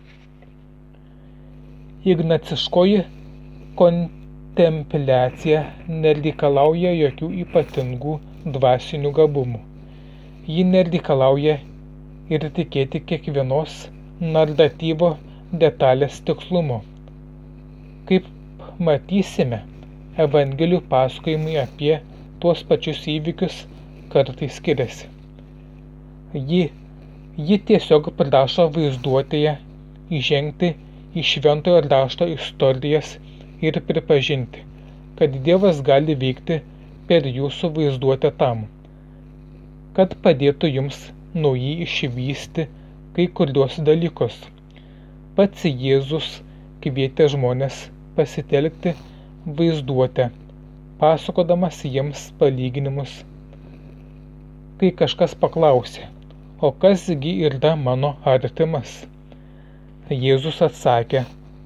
Ignaciškoji kontempliacija nereikalauja jokių ypatingų dvasinių gabumų. Ji nereikalauja ir tikėti kiekvienos naratyvo detalės tikslumu. Kaip matysime, Evangelijų pasakojimai apie tuos pačius įvykius kartais skiriasi. Ji, ji tiesiog prašo vaizduotėje įžengti į šventojo rašto istorijas ir pripažinti, kad Dievas gali veikti per jūsų vaizduotę tam, kad padėtų jums naujai išvysti kai kuriuos dalykus. Pats Jėzus kvietė žmonės pasitelkti vaizduotę, pasakodamas jiems palyginimus. Kai kažkas paklausė, o kas gi yra mano artimas? Jėzus atsakė,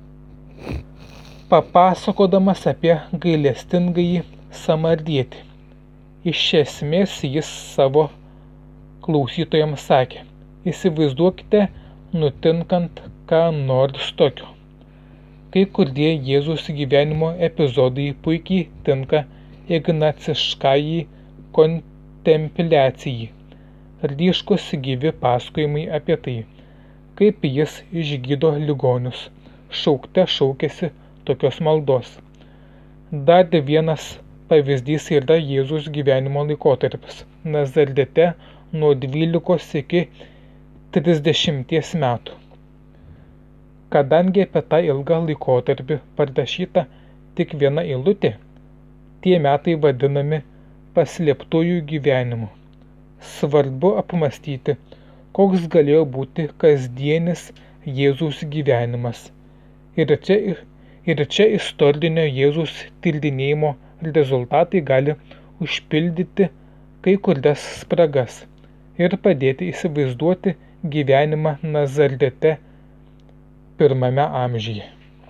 papasakodamas apie gailestingąjį samarietį. Iš esmės jis savo klausytojams sakė, įsivaizduokite nutinkant ką nors tokio. Kai kurie Jėzus gyvenimo epizodai puikiai tinka ignaciškajai kontempliacijai. Ryškus gyvi pasakojimai apie tai, kaip jis išgydo ligonius. Šaukte šaukėsi tokios maldos. Dar vienas pavyzdys yra Jėzus gyvenimo laikotarpis Nazarete nuo dvylikos iki trisdešimties metų. Kadangi apie tą ilgą laikotarpį parašyta tik viena eilutė, tie metai vadinami paslėptųjų gyvenimu. Svarbu apmąstyti, koks galėjo būti kasdienis Jėzaus gyvenimas. Ir čia, ir čia istorinio Jėzaus tyrinėjimo rezultatai gali užpildyti kai kurias spragas ir padėti įsivaizduoti gyvenimą Nazarete pirmame amžiuje.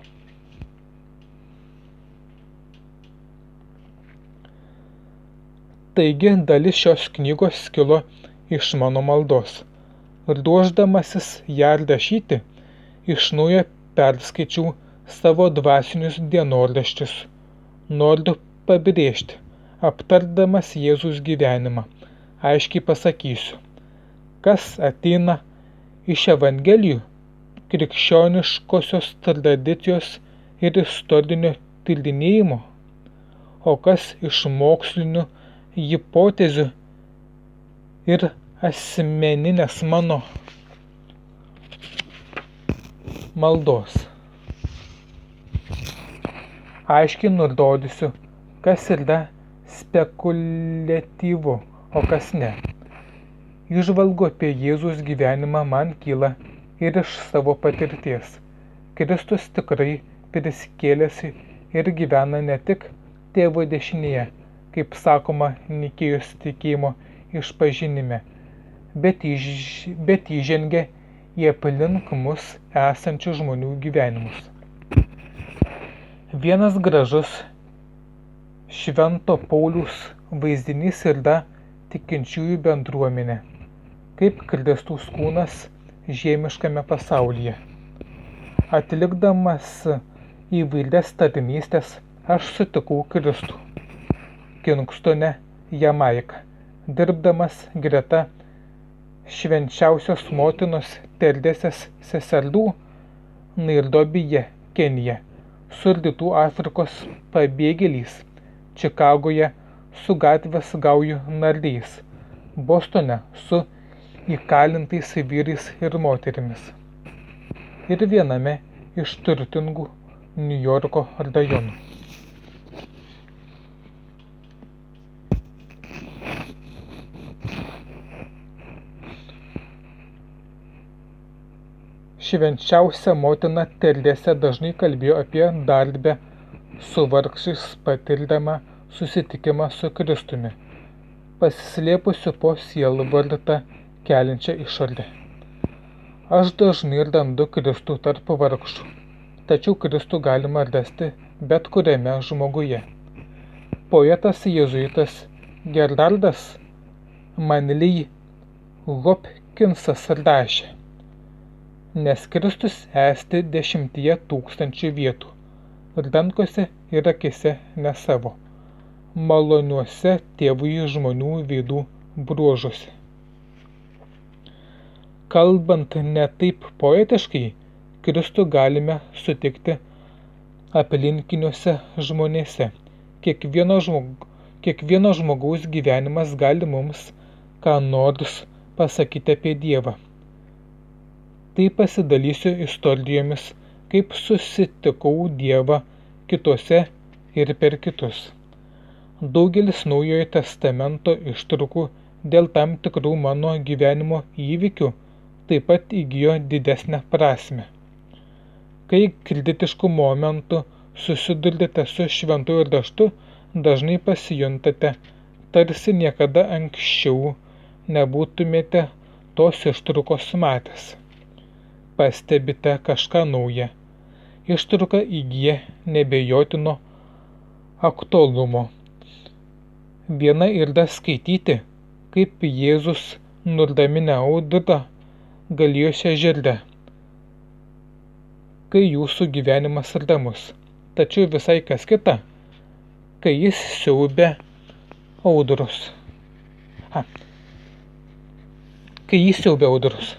Taigi dalis šios knygos kilo iš mano maldos. Ruošdamasis ją rašyti, iš naujo perskaičiau savo dvasinius dienoraščius. Noriu pabrėžti, aptardamas Jėzaus gyvenimą, aiškiai pasakysiu, kas ateina iš Evangelijų, krikščioniškosios tradicijos ir istorinio tyrinėjimo, o kas iš mokslinių hipotezių ir asmeninės mano maldos. Aiškiai nurodysiu, kas yra spekuliatyvu, o kas ne. Įžvalgų apie Jėzaus gyvenimą man kyla ir iš savo patirties. Kristus tikrai prisikėlėsi ir gyvena ne tik tėvo dešinėje, kaip sakoma Nikėjos tikėjimo išpažinime, bet, įž... bet įžengia į aplink mus esančių žmonių gyvenimus. Vienas gražus Švento Pauliaus vaizdinys yra tikinčiųjų bendruomenė, kaip Kristaus kūnas žemiškame pasaulyje. Atlikdamas įvairias tarnystės, aš sutikau Kristų Kingstone, Jamaika, dirbdamas greta švenčiausios motinos Teresės seserų Nairobyje, Kenija, su Rytų Afrikos pabėgėliais, Čikagoje su gatvės gaujų nariais, Bostone su įkalintais vyrais ir moterimis ir viename iš turtingų Niujorko rajonų. Švenčiausia motina Teresė dažnai kalbėjo apie darbę su vargšais, patirdama susitikimą su Kristumi, pasislėpusiu po sielvartą keliančią išorę. Aš dažnai randu Kristų tarp vargšų, tačiau Kristų galima rasti bet kuriame žmoguje. Poetas jėzuitas Gerardas Manley Hopkinsas rašė, nes Kristus esti dešimtyje tūkstančių vietų, rankose ir akise ne savo, maloniuose tėvui žmonių veidų bruožuose. Kalbant ne taip poetiškai, Kristų galime sutikti aplinkiniuose žmonėse. Kiekvieno, žmog... Kiekvieno žmogaus gyvenimas gali mums ką nors pasakyti apie Dievą. Tai pasidalysiu istorijomis, kaip susitikau Dievą kituose ir per kitus. Daugelis Naujojo Testamento ištraukų dėl tam tikrų mano gyvenimo įvykių taip pat įgijo didesnę prasmę. Kai kritiškų momentų susidurite su šventuoju raštu, dažnai pasijuntate, tarsi niekada anksčiau nebūtumėte tos ištraukos matęs. Pastebite kažką naują. Ištrauka įgyja nebejotino aktualumo. Viena yra skaityti, kaip Jėzus nuraminę audrą Galilėjos ežere, kai jūsų gyvenimas ramus, tačiau visai kas kita, kai jis siaubia audros. A, kai jis siaubia audros.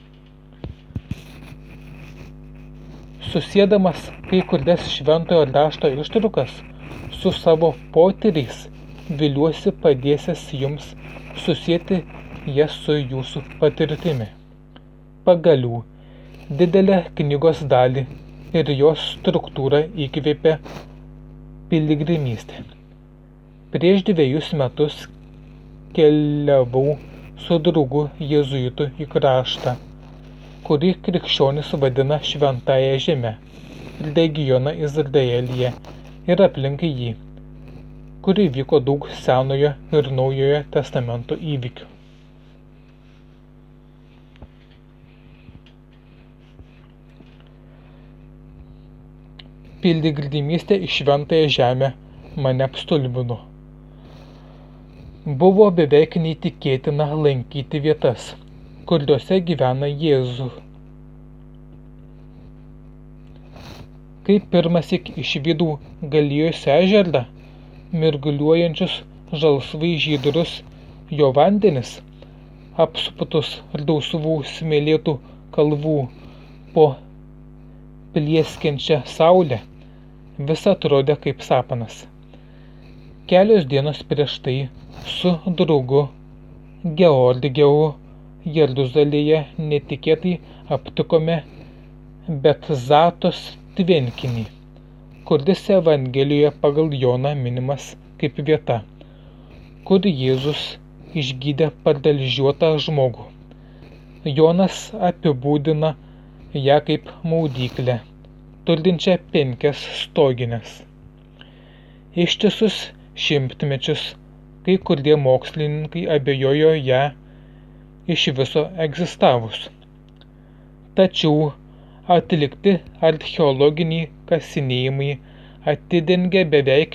Susėdamas kai kurias šventojo rašto ištraukas su savo potyriais, viliuosi padėsias jums susieti jas su jūsų patirtimi. Pagaliau, didelę knygos dalį ir jos struktūrą įkvėpė piligrimystė. Prieš dviejus metus keliavau su draugu jėzuitu į kraštą, kurį krikščionys vadina Šventąja žeme, regioną Izraelyje ir aplink jį, kur įvyko daug Senojo ir Naujojo testamento įvykių. Piligrimystė į Šventąją žemę mane apstulbino. Buvo beveik neįtikėtina lankyti vietas, kuriuose gyvena Jėzus. Kai pirmąsyk išvydau Galilėjos ežerą, mirguliuojančius žalsvai žydrus jo vandenis, apsuptus rausvų smėlėtų kalvų po plieskiančią saulę, vis atrodė kaip sapnas. Kelios dienos prieš tai su draugu Georgijau Jeruzalėje netikėtai aptikome Betzatos tvenkinį, kuris Evangelijoje pagal Joną minimas kaip vieta, kur Jėzus išgydė paralyžiuotą žmogų. Jonas apibūdina ją kaip maudyklę, turinčią penkias stogines. Ištisus šimtmečius kai kurie mokslininkai abejojo ją iš viso egzistavus. Tačiau atlikti archeologiniai kasinėjimai atidengia beveik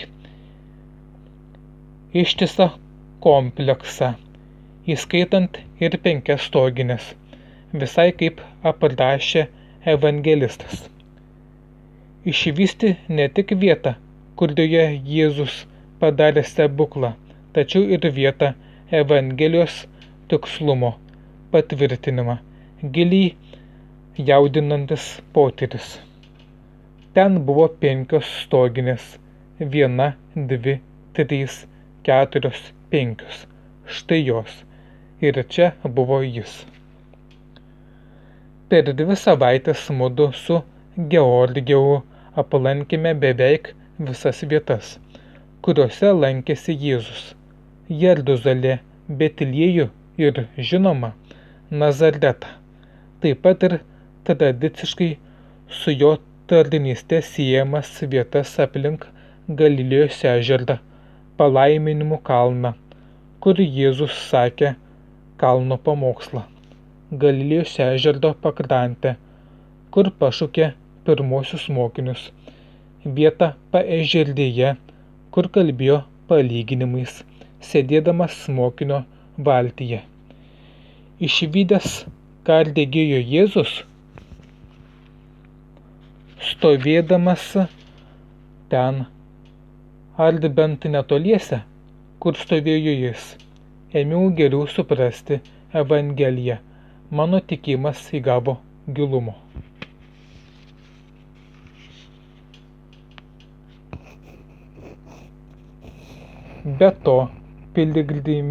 ištisą kompleksą, įskaitant ir penkias stogines, visai kaip aprašė evangelistas. Išvysti ne tik vietą, kurioje Jėzus padarė stebuklą, tačiau ir vietą Evangelijos tikslumo patvirtinimą, giliai jaudinantis potyris. Ten buvo penkios stoginės, viena, dvi, trys, keturios, penkios. Štai jos. Ir čia buvo jis. Per dvi savaitės mudu su Georgijau aplankėme beveik visas vietas, kuriuose lankėsi Jėzus. Jeruzalę, Betliejų ir, žinoma, Nazaretą. Taip pat ir tradiciškai su jo tarnyste siejamas vietas aplink Galilėjos ežerą, Palaiminimų kalną, kur Jėzus sakė kalno pamokslą. Galilėjos ežero pakrantę, kur pašaukė pirmosius mokinius, vietą paežerėje, kur kalbėjo palyginimais, sėdėdamas mokinio valtyje. Išvydęs, ką regėjo Jėzus, stovėdamas ten, ar bent netoliese, kur stovėjo jis, ėmiau geriau suprasti Evangeliją. Mano tikėjimas įgavo gilumo. Be to, piligrim...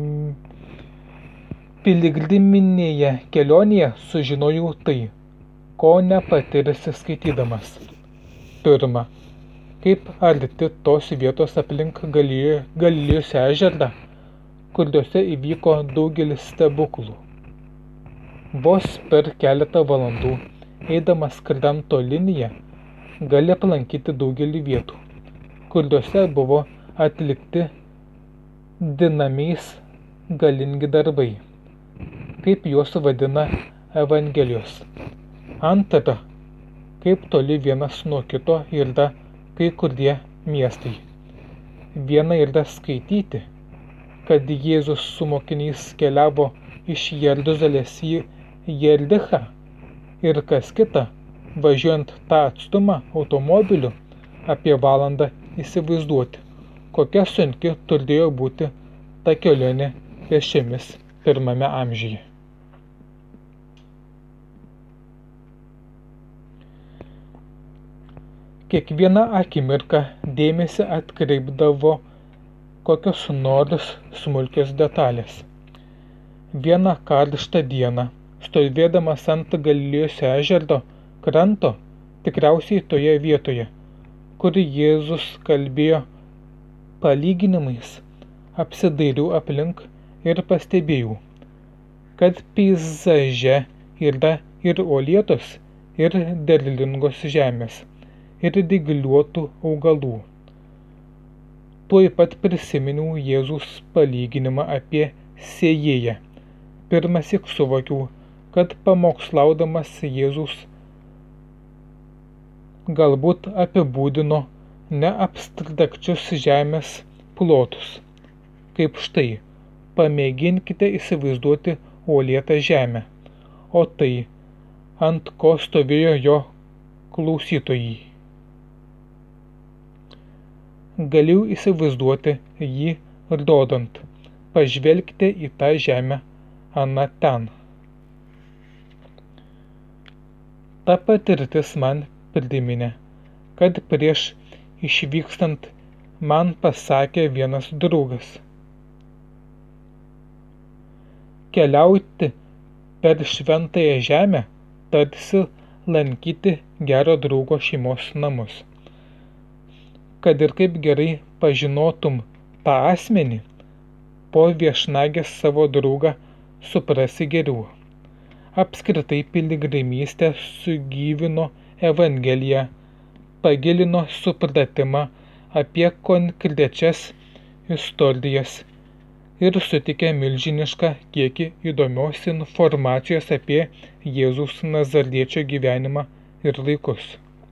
piligriminėje kelionėje sužinojau tai, ko nepatirsi skaitydamas. Pirma, kaip arti tos vietos aplink Galilėjos ežerą, kuriuose įvyko daugelis stebuklų. Vos per keletą valandų, eidamas kranto liniją, gali aplankyti daugelį vietų, kuriuose buvo atlikti dinamiais galingi darbai, kaip juos vadina Evangelijos. Antra, kaip toli vienas nuo kito yra kai kurie miestai. Viena yra skaityti, kad Jėzus su mokiniais keliavo iš Jeruzalės į Jerichą, ir kas kita, važiuojant tą atstumą automobiliu, apie valandą įsivaizduoti, kokia sunki turėjo būti ta kelionė pėsčiomis pirmame amžiuje. Kiekvieną akimirką dėmesį atkreipdavo kokios nors smulkios detalės. Vieną karštą dieną, stovėdamas ant Galilėjos ežero kranto, tikriausiai toje vietoje, kur Jėzus kalbėjo palyginimais, apsidairiau aplink ir pastebėjau, kad peizaže yra ir uolėtos, ir derlingos žemės, ir dygliuotų augalų. Tuoj pat prisiminiau Jėzus palyginimą apie sėjėją. Pirmąsyk suvokiau, kad pamokslaudamas Jėzus galbūt apibūdino neabstrakčius žemės plotus, kaip štai, pamėginkite įsivaizduoti uolėtą žemę, o tai, ant ko stovėjo jo klausytojai. Galėjau įsivaizduoti jį rodant, pažvelkite į tą žemę, ana ten. Ta patirtis man priminė, kad prieš išvykstant man pasakė vienas draugas. Keliauti per šventąją žemę, tarsi lankyti gero draugo šeimos namus. Kad ir kaip gerai pažinotum tą asmenį, po viešnagės savo draugą suprasi geriau. Apskritai piligrimystė sugyvino Evangeliją, pagilino supratimą apie konkrečias istorijas ir suteikė milžinišką kiekį įdomios informacijos apie Jėzaus Nazariečio gyvenimą ir laikus.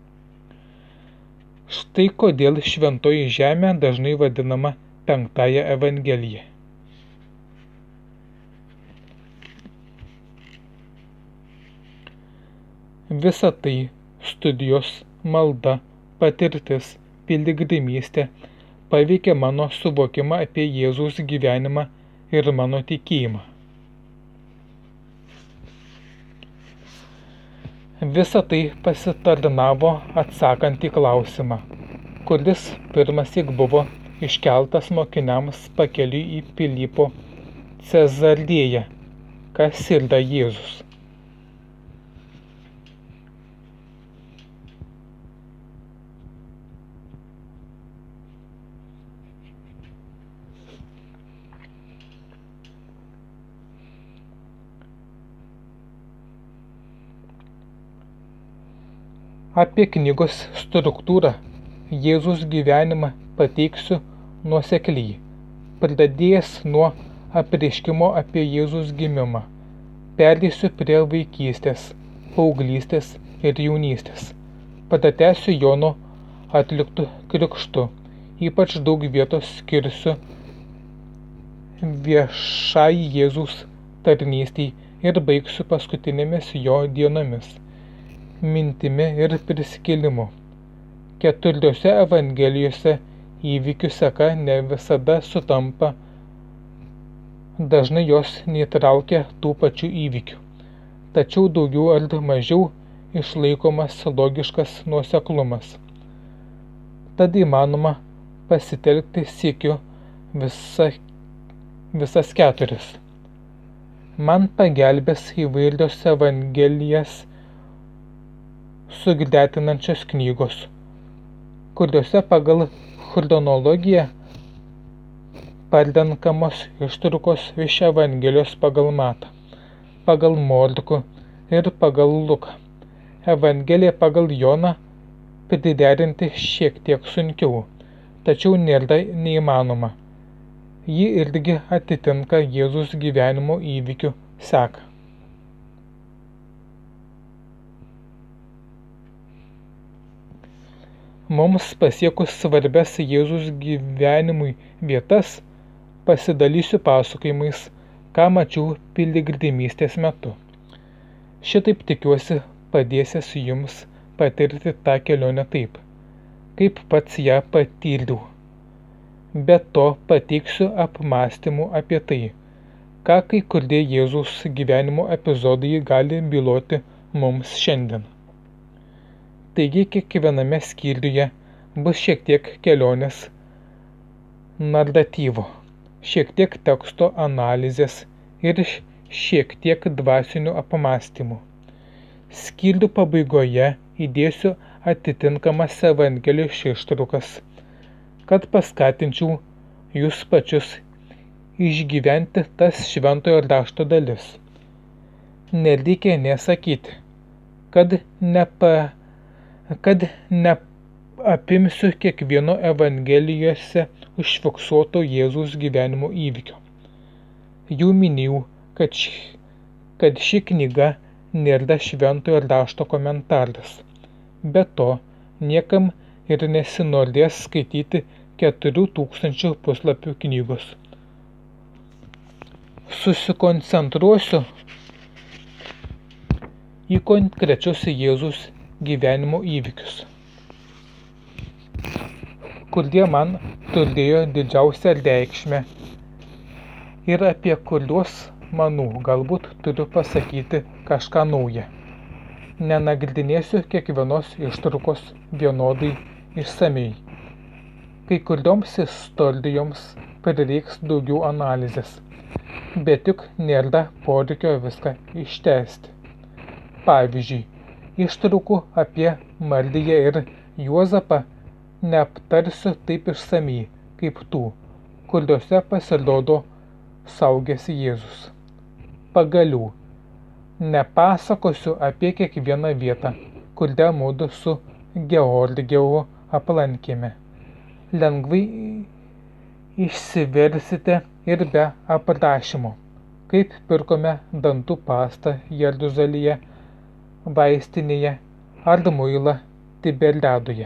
Štai kodėl šventoji žemė dažnai vadinama penktąja Evangelija. Visa tai studijos, malda, patirtis, piligrimystė paveikė mano suvokimą apie Jėzaus gyvenimą ir mano tikėjimą. Visa tai pasitarnavo atsakant į klausimą, kuris pirmąsyk buvo iškeltas mokiniams pakeliui į Pilypo Cezarėją, kas yra Jėzus. Apie knygos struktūrą Jėzaus gyvenimą pateiksiu nuosekliai, pradėjęs nuo apreiškimo apie Jėzaus gimimą, Pereisiu prie vaikystės, paauglystės ir jaunystės. Pratęsiu Jono atliktų krikštų, ypač daug vietos skirsiu viešai Jėzaus tarnystei ir baigsiu paskutinėmis jo dienomis, mintimi ir prisikėlimu. Keturiose evangelijose įvykių seka ne visada sutampa, dažnai jos neįtraukia tų pačių įvykių, tačiau daugiau ar mažiau išlaikomas logiškas nuoseklumas. Tad įmanoma pasitelkti sykiu visa, visas keturis. Man pagelbės įvairios evangelijas sugretinančios knygos, kuriuose pagal chronologiją parrenkamos ištraukos iš Evangelijos pagal Matą, pagal Morkų ir pagal Luką. Evangeliją pagal Joną priderinti šiek tiek sunkiau, tačiau nėra neįmanoma. Ji irgi atitinka Jėzus gyvenimo įvykių seką. Mums pasiekus svarbias Jėzus gyvenimui vietas, pasidalysiu pasakojimais, ką mačiau piligrimystės metu. Šitaip tikiuosi padėsiu jums patirti tą kelionę taip, kaip pats ją patyriau. Be to pateiksiu apmąstymų apie tai, ką kai kurie Jėzaus gyvenimo epizodai gali byloti mums šiandien. Taigi kiekviename skyriuje bus šiek tiek kelionės naratyvo, šiek tiek teksto analizės ir šiek tiek dvasinių apmąstymų. Skyrių pabaigoje įdėsiu atitinkamas Evangelijos ištraukas, kad paskatinčiau jūs pačius išgyventi tas šventojo rašto dalis. Nereikia nesakyti, kad nepa kad neapimsiu kiekvieno Evangelijose užfiksuoto Jėzaus gyvenimo įvykio. Jau minėjau, kad ši, kad ši knyga nėra šventojo rašto komentaras. Be to, niekam ir nesinorės skaityti keturių tūkstančių puslapių knygos. Susikoncentruosiu į konkrečius Jėzaus gyvenimo įvykius, kurie man turėjo didžiausią reikšmę ir apie kuriuos, manau, galbūt turiu pasakyti kažką naują. Nenagrinėsiu kiekvienos ištraukos vienodai išsamiai. Kai kurioms istorijoms prireiks daugiau analizės, bet juk nėra poreikio viską ištęsti. Pavyzdžiui, ištraukų apie Mariją ir Juozapą neaptarsiu taip išsamiai, kaip tų, kuriuose pasirodo saugęs Jėzus. Pagaliau, nepasakosiu apie kiekvieną vietą, kurią mudu su Georgijaus aplankėme. Lengvai išsiversite ir be aprašymo, kaip pirkome dantų pastą Jeruzalėje, vaistinėje ar muilą Tiberiadoje.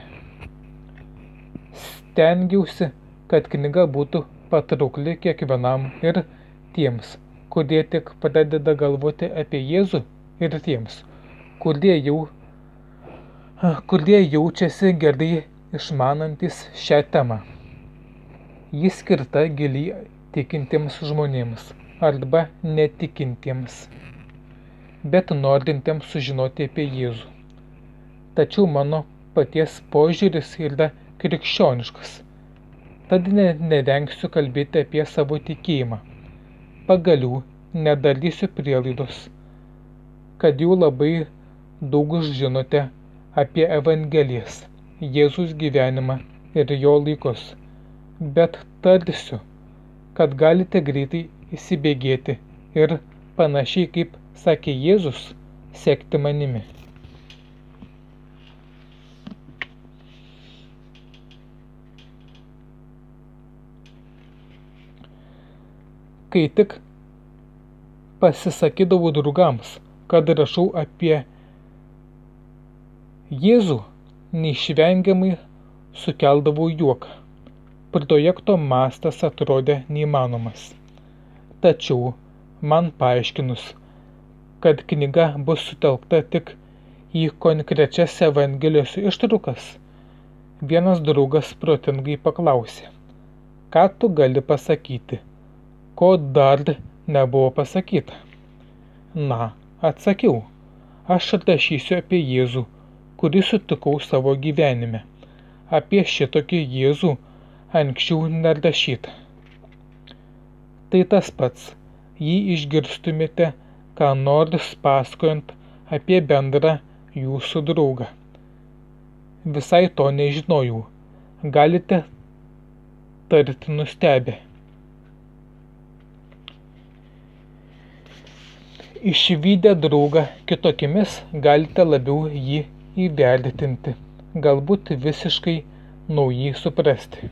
Stengiausi, kad knyga būtų patraukli kiekvienam ir tiems, kurie tik pradeda galvoti apie Jėzų, ir tiems, kurie, jau, kurie jaučiasi gerai išmanantis šią temą. Ji skirta giliai tikintiems žmonėms arba netikintiems, bet norintiems sužinoti apie Jėzų. Tačiau mano paties požiūris yra krikščioniškas, tad ne, nevengsiu kalbėti apie savo tikėjimą. Pagaliau nedarysiu prielaidos, kad jau labai daug žinote apie Evangelijas, Jėzus gyvenimą ir jo laikus, bet tarsiu, kad galite greitai įsibėgėti ir panašiai kaip sakė Jėzus, sekti manimi. Kai tik pasisakydavau draugams, kad rašau apie Jėzų, neišvengiamai sukeldavau juoką. Projekto mastas atrodė neįmanomas. Tačiau man paaiškinus, kad knyga bus sutelkta tik į konkrečias Evangelijos ištraukas, vienas draugas protingai paklausė, ką tu gali pasakyti, ko dar nebuvo pasakyta. Na, atsakiau, aš rašysiu apie Jėzų, kurį sutikau savo gyvenime. Apie šitokį Jėzų anksčiau nerašyta. Tai tas pats, jei išgirstumėte, ką nors pasakojant apie bendrą jūsų draugą. Visai to nežinojau. Galite tarti nustebę. Išvydę draugą kitokimis galite labiau jį įvertinti, galbūt visiškai naujai suprasti.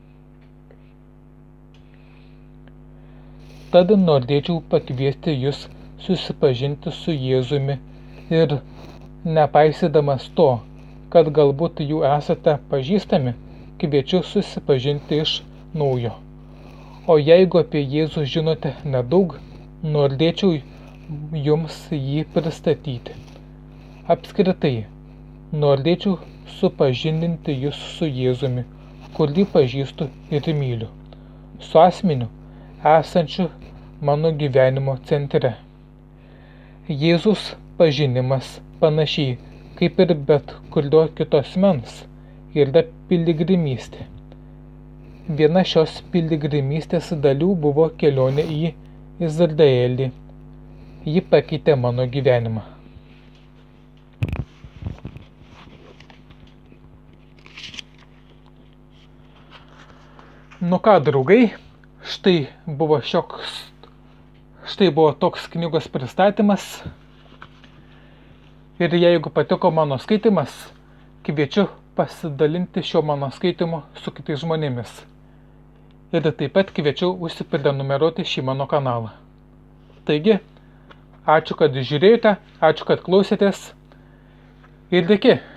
Tad norėčiau pakviesti jūs susipažinti su Jėzumi ir, nepaisydamas to, kad galbūt jų esate pažįstami, kviečiu susipažinti iš naujo. O jeigu apie Jėzų žinote nedaug, norėčiau jums jį pristatyti. Apskritai, norėčiau supažindinti jūs su Jėzumi, kurį pažįstu ir myliu, su asmeniu, esančiu mano gyvenimo centre. Jėzus pažinimas panašiai, kaip ir bet kurio kito asmens, yra piligrimystė. Viena šios piligrimystės dalių buvo kelionė į Izraelį. Ji pakeitė mano gyvenimą. Nu ką, draugai, štai buvo šioks, štai buvo toks knygos pristatymas. Ir jeigu patiko mano skaitimas, kviečiu pasidalinti šio mano skaitimu su kitais žmonėmis. Ir taip pat kviečiu užsiprenumeruoti šį mano kanalą. Taigi, ačiū, kad žiūrėjote, ačiū, kad klausėtės ir iki.